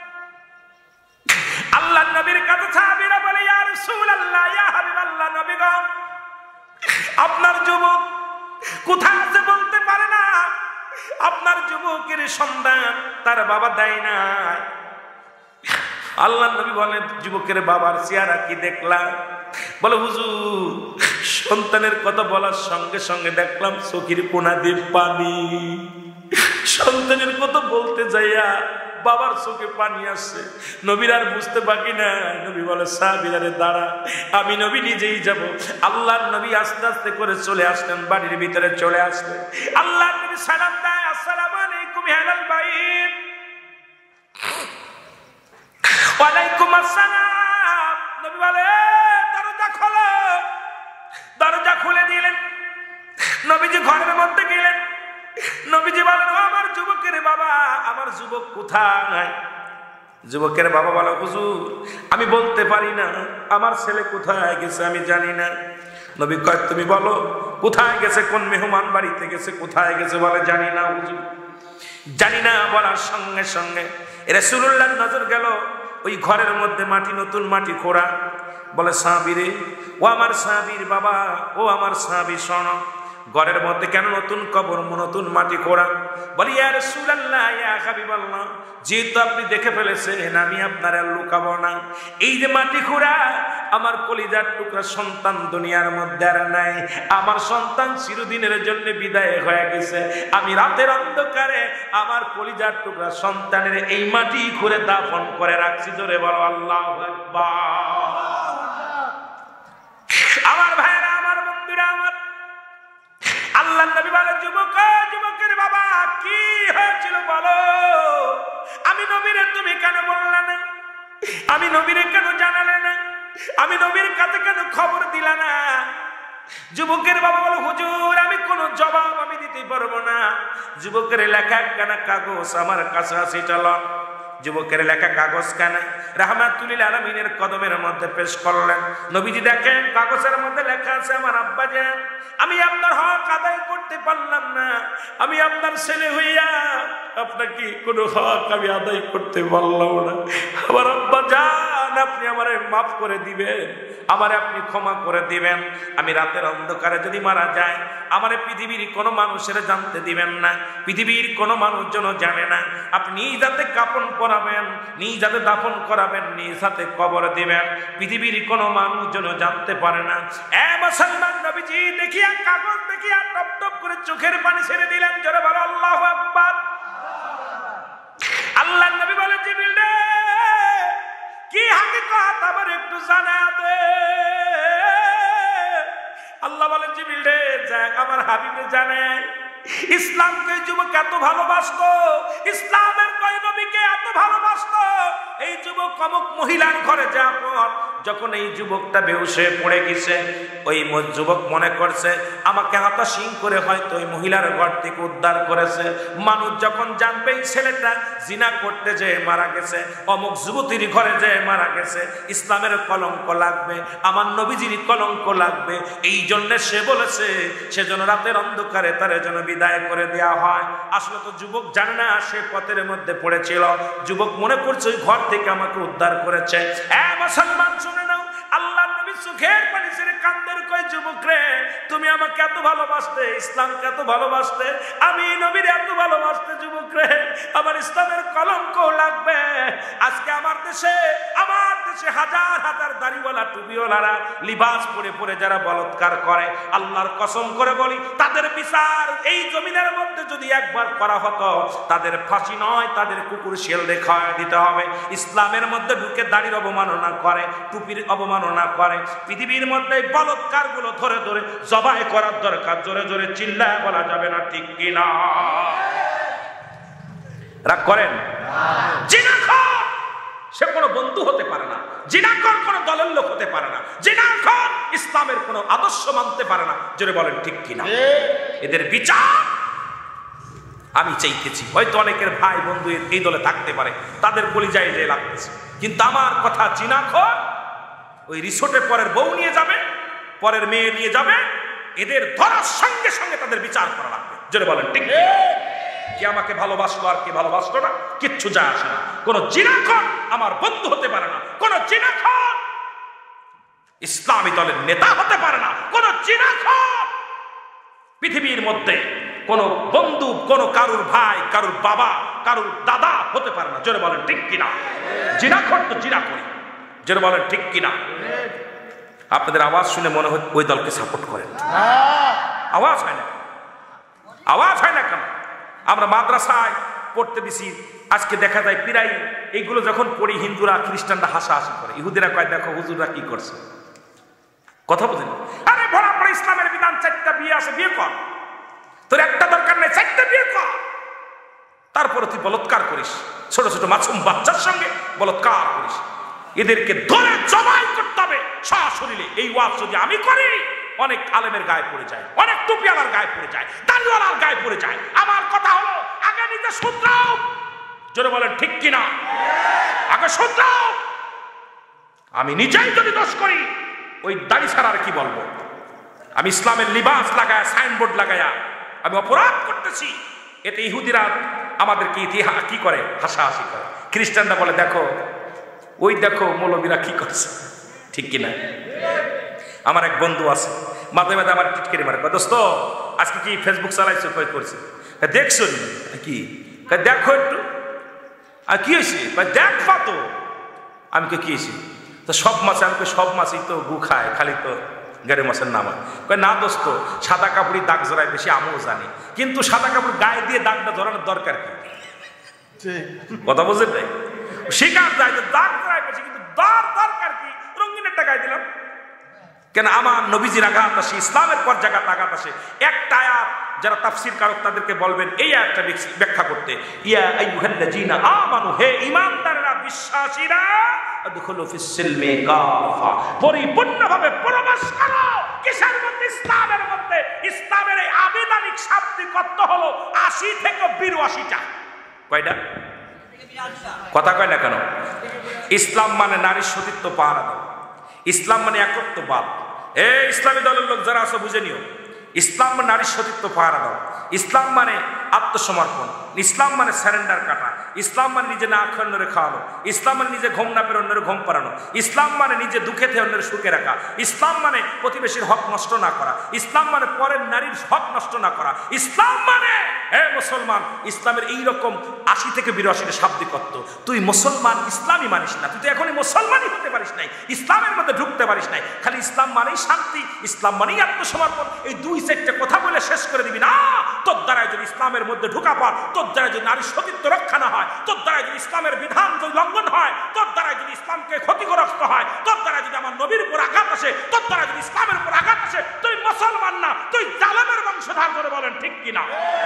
আল্লাহ নবীর কাছে সাহাবীরা বলে, ইয়া রাসূলুল্লাহ, ইয়া হাবিবাল্লাহ, নবীগণ আপনার যুবক কোথায় আছে বলতে পারে না, আপনার যুবকের সন্তান তার বাবা দেয় না। আল্লাহ নবী বলেন, যুবকের বাবার চেহারা কি দেখলাম? বলে, হুজুর সন্তানের কথা বলার সঙ্গে সঙ্গে দেখলাম চোখের কোনা দিয়ে পানি। সন্তানের কথা বলতে যাইয়া বাবার চোখে পানি আসছে। নবীর আর বুঝতে বাকি না। নবী বলে, সাহাবীরা দাঁড়া, আমি নবী নিজেই যাব। আল্লাহর নবী আস্তে আস্তে করে চলে আসলেন, বাড়ির ভিতরে চলে আসলেন। আল্লাহর নবী সালাম দেয়, আসসালামু আলাইকুম ইয়া আহলাল বাইত। ওয়ালাইকুম আসসালাম। নবী বলে, দরজা খোলো। দরজা খুলে দিলেন। নবীজি ঘরের মধ্যে গেলেন। নবীজি বলেন, আমার যুবকের বাবা, আমার যুবক কোথায়? যুবকের বাবা বলে, হুজুর আমি বলতে পারি না, আমার ছেলে কোথায় গেছে আমি জানি না। নবী কয়, তুমি বলো কোথায় গেছে, কোন মেহমান বাড়িতে গেছে, কোথায় গেছে? বলে, জানি না হুজুর, জানি না। বলার সঙ্গে সঙ্গে রাসূলুল্লাহর নজর গেল ওই ঘরের মধ্যে মাটি, নতুন মাটি খোঁড়া। বলে, সাহাবী রে, ও আমার সাহাবীর বাবা, ও আমার সাহাবী শোনো, ঘরের মধ্যে কেন নতুন কবর, নতুন মাটি খোঁড়া? বলি ইয়া রাসূলুল্লাহ, ইয়া হাবিবাল্লাহ, যেহেতু আপনি দেখে ফেলেছেন আমি আপনার আর লুকাবো না। এই যে মাটি খোঁড়া, আমার কলিজার টুকরা সন্তান দুনিয়ার মধ্যে আর নাই। আমার সন্তান চিরদিনের জন্য বিদায় হয়ে গেছে। আমি রাতের অন্ধকারে আমার কলিজার টুকরা সন্তানের এই মাটি খুঁড়ে দাফন করে রাখছি। জোরে বলো আল্লাহু আকবার। আমার ভাইরা, আমার বন্ধুরা, আমার আল্লাহর নবী বলে, যুবকের বাবা কি হয়েছিল বলো? আমি নবীরে তুমি কেন বললে না? আমি নবীরে কেন জানালে না? আমি নবীর কাছে কেন খবর দিলা না? যুবকের বাবা বলো, হুজুর আমি কোনো জবাব আমি দিতে পারবো না। যুবকের লেখা একখানা কাগজ আমার কাছে আছে, চলো। যুবকের লেখা কাগজ কানে রাহমাতুল লিল আলামিনের কদমের মধ্যে পেশ করলেন। নবীজি দেখেন কাগজের মধ্যে লেখা আছে, আমার আব্বা জান, আমি আপনার হক আদায় করতে পারলাম না। আমি আপনার ছেলে হইয়া আপনার কি কোনো হক আমি আদায় করতে পারলাম না। আমার আব্বা জান, আপনি আমারে মাফ করে দিবেন, আমারে আপনি ক্ষমা করে দিবেন। আমি রাতের অন্ধকারে যদি মারা যায়, আমারে পৃথিবীর কোনো মানুষের জানতে দিবেন না, পৃথিবীর কোনো মানুষ যেন জানে না। আপনি যাতে কাপন পরাবেন, নিজ হাতে দাফন করাবেন, নিজ হাতে কবর দিবেন, পৃথিবীর কোনো মানুষ যেন জানতে পারে না। এ মুসলমান, নবীজি দেখিয়া কাগজ দেখিয়া টপ টপ করে চোখের পানি ছেড়ে দিলেন। জোরে বলো আল্লাহু আকবার। আল্লাহর নবী বলে, জিবরিল রে, কি হাকিকত আমার একটু জানা দে। আল্লাহ বলে, জিবরিল রে, যা আমার হাবিবে জানায় ইসলামকে যুবক এত ভালোবাসতো, ইসলামের কয় নবীকে এত ভালোবাসতো। এই যুবক অমুক মহিলার ঘরে যাওয়ার পর যখন এই যুবকটা বেহুশ হয়ে পড়ে গেছে, ওই যুবক মনে করছে আমাকে হতাশীন করে হয়তো ওই মহিলার ঘর থেকে উদ্ধার করেছে। মানুষ যখন জানবে এই ছেলেটা জিনা করতে যেয়ে মারা গেছে, অমুক যুবতীর ঘরে যেয়ে মারা গেছে, ইসলামের কলঙ্ক লাগবে, আমার নবীজির কলঙ্ক লাগবে। এই জন্য সে বলেছে সেজন্য রাতের অন্ধকারে তার জন্য বিদায় করে দেওয়া হয়। আসলে তো যুবক জানে না সে পথের মধ্যে পড়েছিল। যুবক মনে করছে ওই ঘর থেকে আমাকে উদ্ধার করেছে। মুসলমান শুনে নাও, আল্লাহর নবী চোখের পানি ছেড়ে কান্দের, কয় যুবক রে, তুমি আমাকে এত ভালোবাসতে, ইসলামকে এত ভালোবাসতে, আমি নবীর এত ভালোবাসতে, যুবক রে আমার ইসলামের কলঙ্ক লাগবে। আজকে আমার দেশে হাজার হাজার দাড়িওয়ালা টুপিওয়ালারা লিবাস পরে পরে যারা বলৎকার করে, আল্লাহর কসম করে বলি তাদের বিচার এই জমিনের মধ্যে যদি একবার করা হতো, তাদের ফাঁসি নয়, তাদের কুকুর শেল দেখা দিতে হবে। ইসলামের মধ্যে ঢুকে দাড়ির অবমাননা করে, টুপির অবমাননা করে, পৃথিবীর মধ্যে বলৎকার গুলো ধরে ধরে জবাই করার দরকার। জোরে জোরে চিল্লায় বলা যাবে না, ঠিক কিনা? রাগ করেন? জিনাখোর সে কোনো বন্ধু হতে পারে না, জিনাখোর কোনো দলের লোক হতে পারে না, জিনাখোর ইসলামের কোনো আদর্শ মানতে পারে না। জোরে বলেন ঠিক কিনা? এদের বিচার আমি চাইতেছি। হয়তো অনেকের ভাই বন্ধু এই দলে থাকতে পারে, তাদের কলিজায় যে লাগতেছে, কিন্তু আমার কথা, জিনাখোর ওই রিসোর্টে পরের বউ নিয়ে যাবে, পরের মেয়ে নিয়ে যাবে, এদের ধরার সঙ্গে সঙ্গে তাদের বিচার করা লাগবে। জোরে বলেন ঠিক কিনা? কে আমাকে ভালোবাসলো আর কে ভালোবাসলো না কিচ্ছু যায় আসে না। কোন জিনাখোর আমার বন্ধু হতে পারে না, কোন জিনাখোর ইসলামী দলের নেতা হতে পারে না, কোন জিনাখোর পৃথিবীর মধ্যে কোন বন্ধু, কোন কারুর ভাই, কারুর বাবা, কারুর দাদা হতে পারে না। জোরে বলেন ঠিক কিনা? জিনাখোর তো জিনাখোরই। জোরে বলেন ঠিক কিনা? আপনাদের আওয়াজ শুনে মনে হয় ওই দলকে সাপোর্ট করেন। আওয়াজ হয় না, আওয়াজ হয় না কেন? আমরা মাদ্রাসায় পড়তে দিছি, আজকে দেখা যায় প্রায় এইগুলো যখন পড়ি হিন্দুরা খ্রিস্টানরা হাসাহাসি করে, ইহুদিরা কয় দেখো হুজুররা কি করছে। কথা বুঝেন? আরে ভরা পড়ে ইসলামের বিধান, 4টা বিয়ে আসে, বিয়ে কর, তোর একটা দরকার নেই, 4টা বিয়ে কর। তারপরে তুই বলৎকার করিস, ছোট ছোট মাসুম বাচ্চার সঙ্গে বলৎকার করিস। এদেরকে ধরে জবাই করতে হবে সশরীরে। এই ওয়াজ যদি আমি করি, অনেক আলেমের গায়ে পড়ে যায়, অনেক টুপিওয়ালার গায়ে পড়ে যায়, দাড়িওয়ালার গায়ে পড়ে যায়। আমার কথা হলো আগে নিজে শুধরাও। জোরে বলেন ঠিক কিনা? আগে শুধরাও। আমি নিজেই যদি দোষ করি, ওই দাড়ি ছাড়ার কি বলবো? আমি ইসলামের লিবাস লাগায়া, সাইনবোর্ড লাগায়া আমি অপরাধ করতেছি, এতে ইহুদিরা আমাদেরকে ইতিহাস কি করে, হাসাহাসি করে। খ্রিস্টানরা বলে দেখো, ওই দেখো মৌলবীরা কি করছে, ঠিক কিনা? আমার এক বন্ধু আছে, মাঝে মাঝে আমার টিটকারি মারে, দোস্ত আজকে কি ফেসবুক চালাইছো? কই করছে? দেখছো কি? দেখো একটু। আর কি হয়েছে? দেখবা তো। আমি কি হয়েছে? তো সব মাছ, আমি সব মাছই তো গু খায়, খালি তো গাড়ি মাছের নামা। কয় না দোস্ত, সাদা কাপড়ই দাগ জড়ায় বেশি, আমিও জানি, কিন্তু সাদা কাপড় গায়ে দিয়ে দাগটা জড়ানোর দরকার কি? কথা বুঝে নাই? শিকার যায় যে দাগ জড়ায় বেশি, কিন্তু দরকার কি? রঙিনের টাকায় দিলাম কেন? আমার নবীজির আঘাত আসে, ইসলামের পর জায়গাতে আঘাত আসে। একটা আয়াত যারা তাফসীর কারক তাদেরকে বলবেন এই আয়াতটা ব্যাখ্যা করতে, ইয়া আইয়ুহাল্লাযীনা আমানু, হে ঈমানদাররা, বিশ্বাসীরা, আদখুলু ফিস সিলমি কাফা, পরিপূর্ণভাবে প্রবেশ করো। কিসের মধ্যে? ইসলামের মধ্যে। ইসলামের এই আবিধানিক শাব্দিক অর্থ হলো 80 থেকে 82টা। কয়টা? কথা কয় না কেন? ইসলাম মানে নারীর সতীত্ব পাহারা দাও। ইসলাম মানে একত্ববাদ। এই ইসলামী দলের লোক যারা আছো বুঝে নিও, ইসলাম মানে নারীর সতীত্ব পাহারা দাও। ইসলাম মানে আত্মসমর্পণ। ইসলাম মানে স্যারেন্ডার কাটা। ইসলাম মানে নিজে না খেয়ে অন্যরে খাওয়ানো। ইসলাম মানে নিজে ঘুম না পেরে অন্যের ঘুম পাড়ানো। ইসলাম মানে নিজে দুঃখে থেকে অন্যের সুখে রাখা। ইসলাম মানে প্রতিবেশীর হক নষ্ট না করা। ইসলাম মানে পরের নারীর হক নষ্ট না করা। ইসলাম মানে, হে মুসলমান, ইসলামের এইরকম 80 থেকে 82টা শাব্দিক অর্থ। তুই মুসলমান, ইসলামই মানিস না, তুই তো এখনই মুসলমানই হতে পারিস নাই, ইসলামের মধ্যে ঢুকতে পারিস নাই। খালি ইসলাম মানেই শান্তি, ইসলাম মানেই আত্মসমর্পণ, এই 2-4টা কথা বলে শেষ করে দিবি না। তোর দ্বারাই যদি ইসলামের মধ্যে ঢুকা পার, তোর দ্বারা যদি নারীর সতীত্ব রক্ষা না হয়, তোর দ্বারা যদি ইসলামের বিধান যদি লঙ্ঘন হয়, তোর দ্বারা যদি ইসলামকে ক্ষতিগ্রস্ত হয়, তোর দ্বারা যদি আমার নবীর উপর আঘাত আসে, তোর দ্বারা যদি ইসলামের উপর আঘাত আসে, তুই মুসলমান না, তুই জালেমের বংশধর। করে বলেন ঠিক কিনা?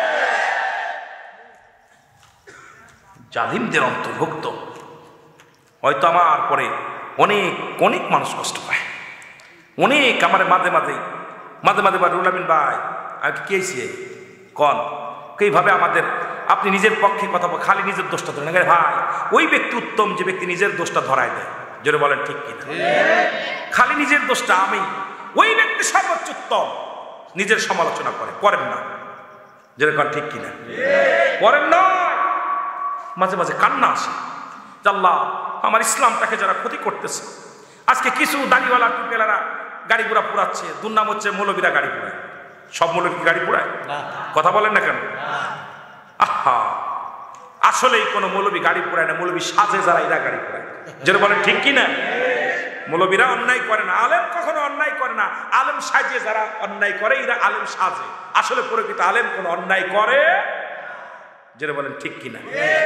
জালিমদের অন্তর্ভুক্ত। হয়তো আমার পরে অনেক অনেক মানুষ কষ্ট পায়, অনেক আমার মাঝে মাঝে বা রুল আমিন ভাই আমি কি কেছি কন এইভাবে আমাদের, আপনি নিজের পক্ষে কথা বল, খালি নিজের দোষটা ধরে না ভাই। ওই ব্যক্তি উত্তম যে ব্যক্তি নিজের দোষটা ধরায় দেয়। জোরে বলেন ঠিক কিনা? খালি নিজের দোষটা আমি, ওই ব্যক্তি সর্বোচ্চ উত্তম। নিজের সমালোচনা করেন না। জোরে কন ঠিক কিনা? করেন না। মাঝে মাঝে কান্না আসে, আল্লাহ আমার ইসলামটাকে যারা ক্ষতি করতেছে। আজকে কিছু দাড়িওয়ালা টুপিওয়ালারা গাড়ি ঘোড়া পুরাচ্ছে, দুর্নাম হচ্ছে মৌলবীরা গাড়ি পুরায়। সব মৌলবী গাড়ি পুরায়? কথা বলেন না কেন? আহা, আসলেই কোনো মৌলবী গাড়ি পুরায় না, মৌলবী সাজে যারা এরা গাড়ি পুরায়। যেটা বলেন ঠিক কিনা? মৌলবীরা অন্যায় করে না, আলেম কখনো অন্যায় করে না। আলেম সাজে যারা অন্যায় করে এরা আলেম সাজে, আসলে প্রকৃত আলেম কোনো অন্যায় করে। যেটা বলেন ঠিক কিনা?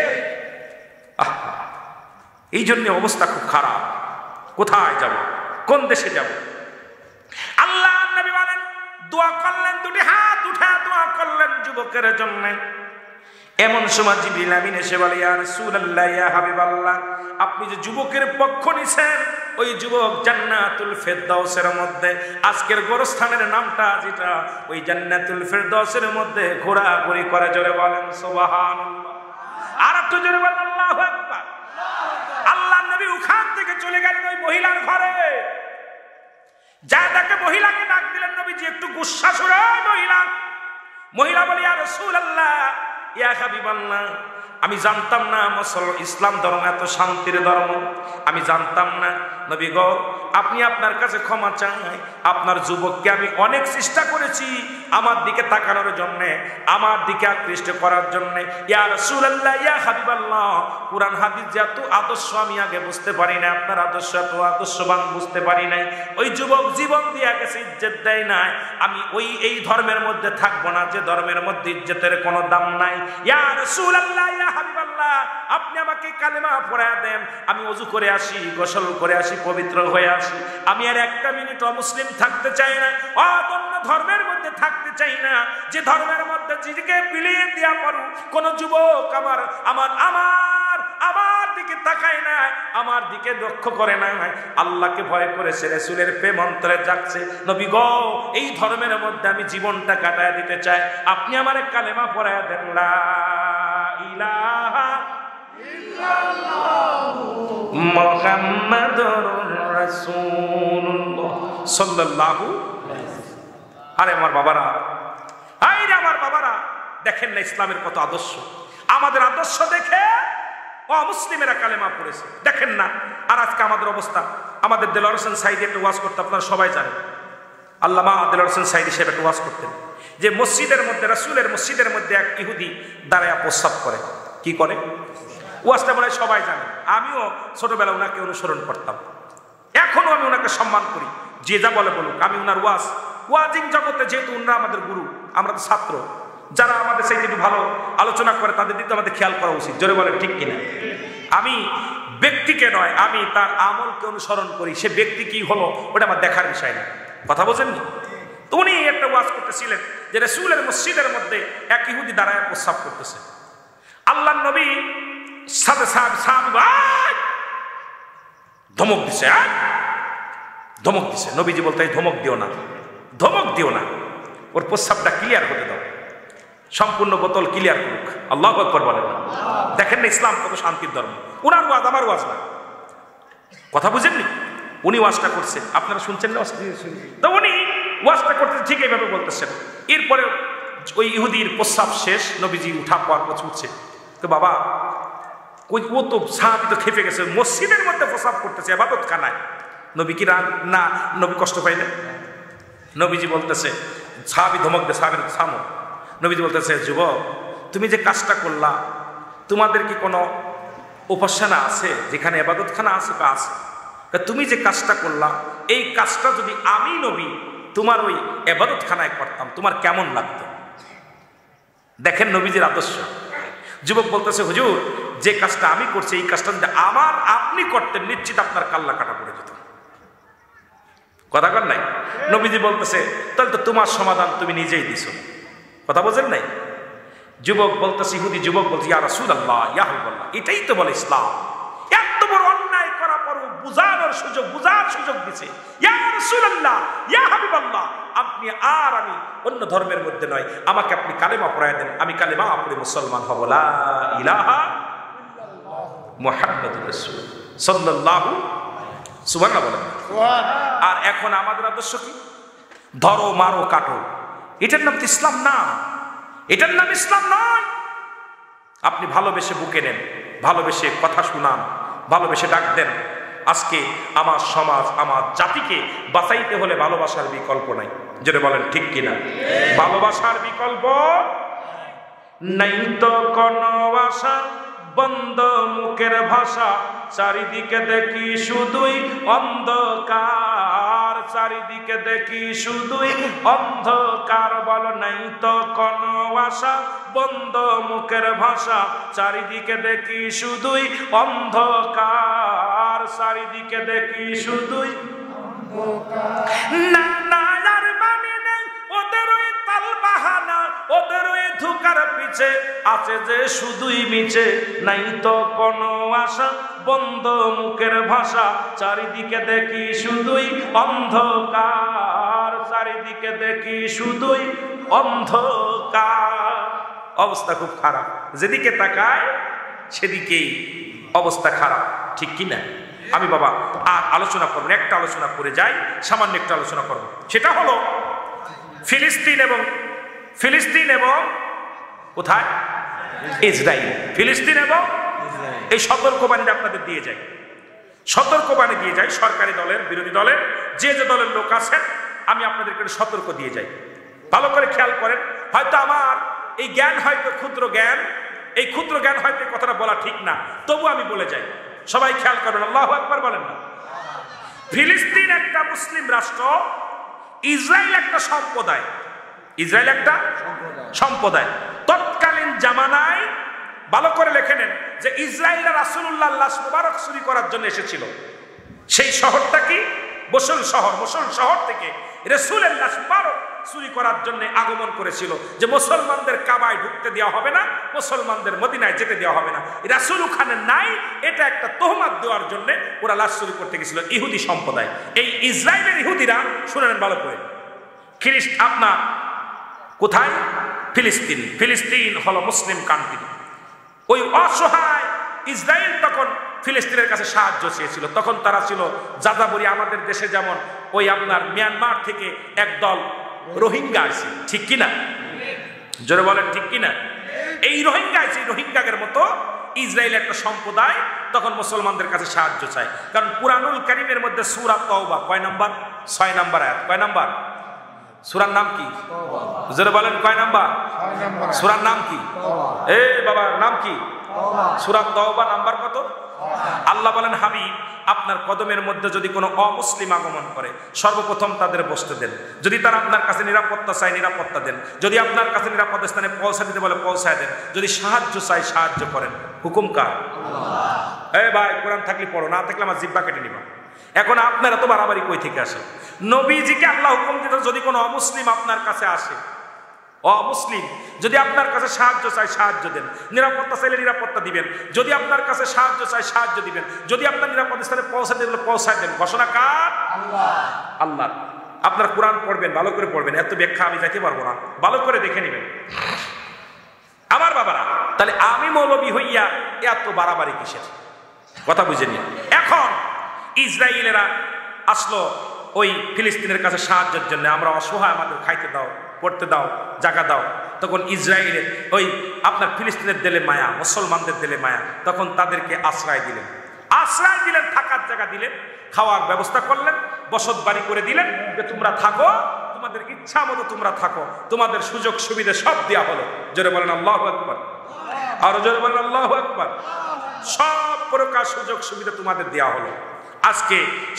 এই জন্য অবস্থা খুব খারাপ। কোথায় যাব? কোন দেশে যাব? আল্লাহ নবী বলেন, দোয়া করলেন, দুটি হাত উঠে দোয়া করলেন যুবকের জন্য। এমন সময় জিবরিল আমিন এসে বলে, ইয়া রাসূলুল্লাহ, ইয়া হাবিবাল্লাহ, আপনি যে যুবকের পক্ষ নিছেন, ওই যুবক জান্নাতুল ফেরদাউসের মধ্যে, আজকের গোরস্থানের নামটা যেটা, ওই জান্নাতুল ফেরদাউসের মধ্যে ঘোরাঘুরি করে। জোরে বলেন সুবহানাল্লাহ। আর একটু জোরে বলেন আল্লাহু আকবার। আল্লাহ নবী ওখান থেকে চলে গেলেন ওই মহিলার ঘরে। যা তাকে মহিলাকে ডাক দিলেন নবীজি, একটু গুসা সুরে মহিলা বলে, ইয়া রাসূলুল্লাহ, ইয়া হাবিবাল্লাহ, আমি জানতাম না ইসলাম ধর্ম এত শান্তির ধর্ম, আমি জানতাম না। নবী গো, আপনি আপনার কাছে ক্ষমা চাই। আপনার যুবককে আমি অনেক চেষ্টা করেছি আমার দিকে তাকানোর জন্য, আমার দিকে আকৃষ্ট করার জন্য। ইয়া রাসূলুল্লাহ, ইয়া হাবিবাল্লাহ, কুরআন হাদিস যত আদর্শ আমি আগে বুঝতে পারি না, আপনার আদর্শ এত আদর্শবান বুঝতে পারি নাই। ওই যুবক জীবন দিয়ে গেছে, ইজ্জত দেয় নাই। আমি এই ধর্মের মধ্যে থাকবো না যে ধর্মের মধ্যে ইজ্জতের কোনো দাম নাই। ইয়া রাসূলুল্লাহ, ইয়া হাবিবাল্লাহ, আপনি আমাকে কালেমা পড়ায় দেন, আমি ওযু করে আসি, গোসল করে আসি, পবিত্র হয়ে আসি। আমি আর একটা মিনিট অমুসলিম থাকতে চাই না, অন্য ধর্মের মধ্যে থাকতে চাই না, যে ধর্মের মধ্যে নিজেকে বিলিয়ে দেওয়া পারু। কোন যুবক আমার দিকে তাকায় না, আমার দিকে লক্ষ্য করে না, আল্লাহকে ভয় করেছে, রাসূলের প্রেম অন্তরে জাগছে। নবী গো, এই ধর্মের মধ্যে আমি জীবনটা কাটায় দিতে চাই, আপনি আমার কালেমা পড়ায় দেন, লা ইলাহা ইল্লাল্লাহু মুহাম্মাদুর রাসূলুল্লাহ সাল্লাল্লাহু আলাইহি ওয়াসাল্লাম। আরে আমার বাবারা, আইরে আমার বাবারা, দেখেন না ইসলামের কত আদর্শ। আমাদের আদর্শ দেখে অমুসলিমেরা কালেমা পড়েছে, দেখেন না। আর আজকে আমাদের অবস্থা, আমাদের দেলোয়ার হোসেন সাইদি একটা ওয়াজ করতে আপনারা সবাই জানেন, আল্লামা আদিল হোসেন সাইদি সাহেব একটা ওয়াজ করতেন যে মসজিদের মধ্যে, রাসূলের মসজিদের মধ্যে এক ইহুদি দাঁড়ায়া প্রস্রাব করে। কি করে? ওয়াজটা মনে হয় সবাই জানে, আমিও ছোটবেলা ওনাকে অনুসরণ করতাম, এখনো আমি ওনাকে সম্মান করি। যে যা বলে বলুক, আমি ওনার ওয়াজিং জগতে, যেহেতু ওনারা আমাদের গুরু, আমরা তো ছাত্র, যারা আমাদের সেই একটু ভালো আলোচনা করে তাদের দিকে আমাদের খেয়াল করা উচিত। জোরে বলেন ঠিক কিনা? আমি ব্যক্তিকে নয়, আমি তার আমলকে অনুসরণ করি। সে ব্যক্তি কি হলো ওটা আমার দেখার বিষয় না। কথা বোঝেননি? তো উনি একটা ওয়াজ করতেছিলেন যে রাসূলের মসজিদের মধ্যে এক ইহুদি দাঁড়ায় প্রস্রাব করতেছে। আল্লাহর নবী সাথে ধমক দিছে, ধমক দিছে। নবীজি বলতে ধমক দিও না, ধমক দিও না, ওর প্রস্রাবটা ক্লিয়ার হতে দাও, সম্পূর্ণ বোতল ক্লিয়ার করুক। আল্লাহু আকবার বলেন না? দেখেন না ইসলাম কত শান্তির ধর্ম। ওনার ওয়াজ, আমার ওয়াজ না। কথা বুঝেননি? উনি ওয়াজটা করছে, আপনারা শুনছেন না? তো উনি ওয়াজটা করতে ঠিক এইভাবে বলতেছেন। এরপরে ওই ইহুদির প্রস্রাব শেষ, নবীজি উঠা পাওয়ার পর উঠছে। তো বাবা ও তো সাহাবী তো খেপে গেছে, মসজিদের মধ্যে প্রস্রাব করতেছে, ইবাদত খানায়। নবী কি রাগ না? নবী কষ্ট পাই না? নবীজি বলতেছে, সাহাবী ধমক দে, সাহাবীর থামো। নবীজি বলতেছে, যুবক তুমি যে কাজটা করলা, তোমাদের কি কোনো উপাসনা আছে যেখানে ইবাদতখানা আছে? বা আছে। তুমি যে কাজটা করলা, এই কাজটা যদি আমি নবী তোমার ওই ইবাদতখানায় করতাম, তোমার কেমন লাগতো? দেখেন নবীজির আদর্শ। যুবক বলতেছে, হুজুর যে কাজটা আমি করছি, এই কাজটা যদি আপনি করতেন, নিশ্চিত আপনার কাল্লা কাটা পড়ে যেত। কথা কর নাই? নবীজি বলতেছে, তাহলে তো তোমার সমাধান তুমি নিজেই দিছো। কথা বোঝেন নাই? যুবক বলতেছে, ইহুদি যুবক বলছে, ইয়া রাসূলুল্লাহ, ইয়া হাবিবাল্লাহ, এটাই তো বলে ইসলাম। এত বড় অন্যায় করা পরও বুঝার সুযোগ দিছে। ইয়া রাসূলুল্লাহ, ইয়া হাবিবাল্লাহ, আপনি আর আমি অন্য ধর্মের মধ্যে নয়, আমাকে আপনি কালেমা পড়ায় দেন, আমি কালেমা পড়ে মুসলমান হব। লা ইলাহা ইল্লাল্লাহ মুহাম্মাদুর রাসূল সাল্লাল্লাহু সুবহানাল্লাহ বলেন। আর এখন আমাদের আদর্শ কি? ধরো, মারো, কাটো। এটার নাম তো ইসলাম না, এটার নাম ইসলাম নয়। আপনি ভালোবেসে বুকে নেন, ভালোবেসে কথা শুনান, ভালোবেসে ডাক দেন। আজকে আমার সমাজ, আমার জাতিকে বাঁচাইতে হলে ভালোবাসার বিকল্প নাই। যেটা বলেন ঠিক কিনা? ভালোবাসার বিকল্প নাই তো কোনো আশা, বন্ধ মুখের ভাষা, চারিদিকে দেখি শুধুই অন্ধকার, চারিদিকে দেখি শুধুই অন্ধকার। বল নাই তো কোনো আশা, বন্ধ মুখের ভাষা, চারিদিকে দেখি শুধুই অন্ধকার, চারিদিকে দেখি শুধুই না না আর মানে নাই ওদের ওই তাল বাহানা, ওদের ওই ধোকার পিছে আছে যে শুধুই মিছে। নাই তো কোনো আশা, বন্ধ মুখের ভাষা, চারিদিকে দেখি শুধুই অন্ধকার, চারিদিকে দেখি শুধুই অন্ধকার। অবস্থা খুব খারাপ, যেদিকে তাকায় সেদিকেই অবস্থা খারাপ। ঠিক কিনা? আমি বাবা আর আলোচনা করবো না, একটা আলোচনা করে যাই, সামান্য একটা আলোচনা করবো। সেটা হলো ফিলিস্তিন এবং কোথায়? ইসরায়েল। ফিলিস্তিন এবং এই সতর্কবাণীটা আপনাদের দিয়ে যায়, সতর্কবাণী দিয়ে যায় সরকারি দলের, বিরোধী দলের, যে যে দলের লোক আছেন, আমি আপনাদেরকে সতর্ক দিয়ে যাই। ভালো করে খেয়াল করেন। হয়তো আমার এই জ্ঞান হয়তো ক্ষুদ্র জ্ঞান, এই ক্ষুদ্র জ্ঞান হয়তো কথাটা বলা ঠিক না, তবু আমি বলে যাই। সবাই খেয়াল করবেন, আল্লাহু আকবার বলেন না? ফিলিস্তিন একটা মুসলিম রাষ্ট্র, ইসরায়েল একটা সম্প্রদায়। ইসরায়েল একটা সম্প্রদায়। তৎকালীন জামানায় ভালো করে লিখে নেন যে ইসরায়েলের রাসূলুল্লাহর লাশ মুবারক চুরি করার জন্য এসেছিল। সেই শহরটা কি? মোসুল শহর। মোসুল শহর থেকে রাসূলের লাশ মুবারক চুরি করার জন্য আগমন করেছিল, যে মুসলমানদের কাবায় ঢুকতে দেওয়া হবে না, মুসলমানদের মদিনায় যেতে দেওয়া হবে না। রাসূল ওখানে নাই, এটা একটা তোহমাত দেওয়ার জন্য ওরা লাশ চুরি করতে গেছিল, ইহুদি সম্প্রদায়। এই ইসরায়েলের ইহুদিরা শুনেন ভালো করে, আপনার কোথায়? ফিলিস্তিন। ফিলিস্তিন হলো মুসলিম কান্ট্রি। ওই অসহায় ইসরায়েল তখন ফিলিস্তিনের কাছে সাহায্য চেয়েছিল। তখন তারা ছিল যাযাবরী, আমাদের দেশে যেমন ওই আপনার মিয়ানমার থেকে একদল রোহিঙ্গা আছে, ঠিক কিনা? জোরে বলেন ঠিক কিনা? এই রোহিঙ্গা আছে, রোহিঙ্গাদের মতো ইসরায়েল একটা সম্প্রদায় তখন মুসলমানদের কাছে সাহায্য চায়। কারণ কুরআনুল কারীমের মধ্যে সূরা তাওবা কয় নাম্বার? 6 নাম্বার আয়াত। কয় নাম্বার? সূরার নাম কি? জোরে বলেন, কয় নাম্বার? সূরার নাম কি? এই বাবা, নাম কি? সূরা তাওবা নাম্বার কত? আল্লাহ বলেন, হাবিব আপনার কদমের মধ্যে যদি কোনো অমুসলিম আগমন করে সর্বপ্রথম তাদের বসতে দেন। যদি তারা আপনার কাছে নিরাপত্তা চায় নিরাপত্তা দেন। যদি আপনার কাছে নিরাপদ স্থানে পৌঁছা দিতে বলে পৌঁছায় দেন। যদি সাহায্য চাই সাহায্য করেন। হুকুম কার? এই ভাই, কোরআন থাকলে পড়ো, না থাকলে আমার জিব্বা কেটে নিবা। এখন আপনারা তো বাড়াবাড়ি কই থেকে আসে? নবীজিকে আল্লাহ হুকুম দিত, যদি কোনো অমুসলিম আপনার কাছে আসে, অমুসলিম যদি আপনার কাছে সাহায্য চাই সাহায্য দেন। নিরাপত্তা চাইলে নিরাপত্তা দিবেন। যদি আপনার কাছে সাহায্য চাই সাহায্য দিবেন। যদি আপনার নিরাপদ স্থানে পৌঁছাতে দিলে পৌঁছায় দেন। ঘোষণা কার? আল্লাহ। আপনার কোরআন পড়বেন, ভালো করে পড়বেন, এত ব্যাখ্যা আমি যাইতে পারবো না, ভালো করে দেখে নেবেন আমার বাবারা। তাহলে আমি মৌলবী হইয়া এত বাড়াবাড়ি কিসের? কথা বুঝে নিন। এখন ইসরায়েলেরা আসলো ওই ফিলিস্তিনের কাছে সাহায্যের জন্য। আমরা অসহায়, আমাদের খাইতে দাও, পড়তে দাও, জায়গা দাও। তখন ইসরায়েলের ওই আপনার ফিলিস্তিনের দিলে মায়া, মুসলমানদের দিলে মায়া, তখন তাদেরকে আশ্রয় দিলেন। আশ্রয় দিলেন, থাকার জায়গা দিলেন, খাওয়ার ব্যবস্থা করলেন, বসত বাড়ি করে দিলেন, যে তোমরা থাকো, তোমাদের ইচ্ছা মতো তোমরা থাকো, তোমাদের সুযোগ সুবিধা সব দেওয়া হলো। জোরে বলেন আল্লাহু আকবার। আরো জোরে বলেন আল্লাহু আকবার। সব প্রকার সুযোগ সুবিধা তোমাদের দেওয়া হলো। আজকে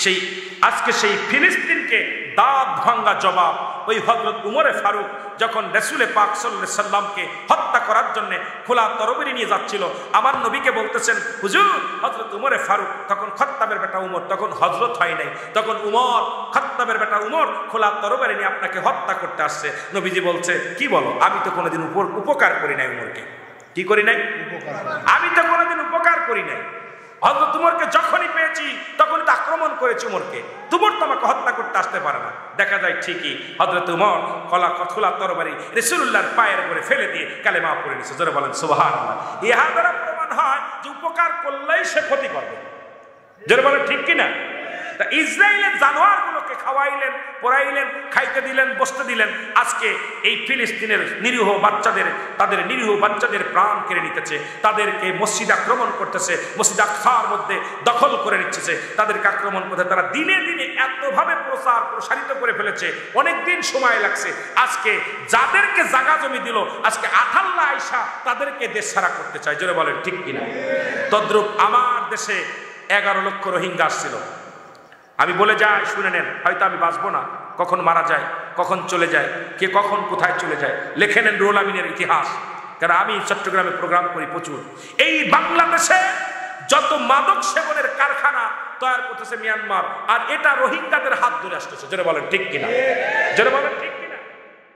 সেই ফিলিস্তিনকে দাঁত ভাঙ্গা জবাব ওই হযরত উমরে ফারুক যখন রাসূলে পাক সাল্লাল্লাহু আলাইহি সাল্লামকে হত্যা করার জন্য খোলা তরবারি নিয়ে যাচ্ছিল, আমার নবীকে বলতেছেন, হুজুর, হযরত উমরে ফারুক, তখন খাত্তাবের বেটা উমর, তখন হযরত হয় নাই, তখন উমর, খাত্তাবের বেটা উমর খোলা তরবারি নিয়ে আপনাকে হত্যা করতে আসছে। নবীজি বলছে, কি বলো? আমি তো কোনোদিন উপকার করি নাই উমরকে। কি করি নাই? আমি তো কোনোদিন উপকার করি নাই। হযরত উমরকে যখনই পেয়েছি তখনই তো আক্রমণ করেছি উমরকে। তুমর তো আমাকে হত্যা করতে আসতে পারে না। দেখা যায় ঠিকই হযরত উমর খোলা তরবারি রাসূলুল্লাহর পায়ের উপরে ফেলে দিয়ে কালেমা পড়ে নিয়েছে। জোরে বলেন সুবহানাল্লাহ। ইহা দ্বারা প্রমাণ হয় যে উপকার করলেই সে ক্ষতি করবে। জোরে বলেন ঠিক কিনা? তা ইসরায়েলের জানোয়ারগুলোকে খাওয়াইলেন, পড়াইলেন, খাইতে দিলেন, বসতে দিলেন। আজকে এই ফিলিস্তিনের নিরীহ বাচ্চাদের, তাদের নিরীহ বাচ্চাদের প্রাণ কেড়ে নিতেছে, তাদেরকে মসজিদ আক্রমণ করতেছে, মসজিদ আকসার মধ্যে দখল করে নিচ্ছে, তাদেরকে আক্রমণ করতে তারা দিনে দিনে এতভাবে প্রসারিত করে ফেলেছে, অনেকদিন সময় লাগছে। আজকে যাদেরকে জায়গা জমি দিল, আজকে আঠাল্লা আইসা তাদেরকে দেশ ছাড়া করতে চায়। জোরে বলেন ঠিক কিনা? তদ্রূপ আমার দেশে 11 লক্ষ রোহিঙ্গা আসছিল। আমি বলে যাই, শুনে নেন, হয়তো আমি বাঁচবো না, কখন মারা যায়, কখন চলে যায়, কে কখন কোথায় চলে যায়, লেখে নেন রুহুল আমিনের ইতিহাস। কারণ আমি চট্টগ্রামে প্রোগ্রাম করি প্রচুর। এই বাংলাদেশে যত মাদক সেবনের কারখানা তৈরি করতেছে মিয়ানমার, আর এটা রোহিঙ্গাদের হাত ধরে আসতেছে। জোরে বলেন ঠিক কিনা? জোরে বলেন ঠিক।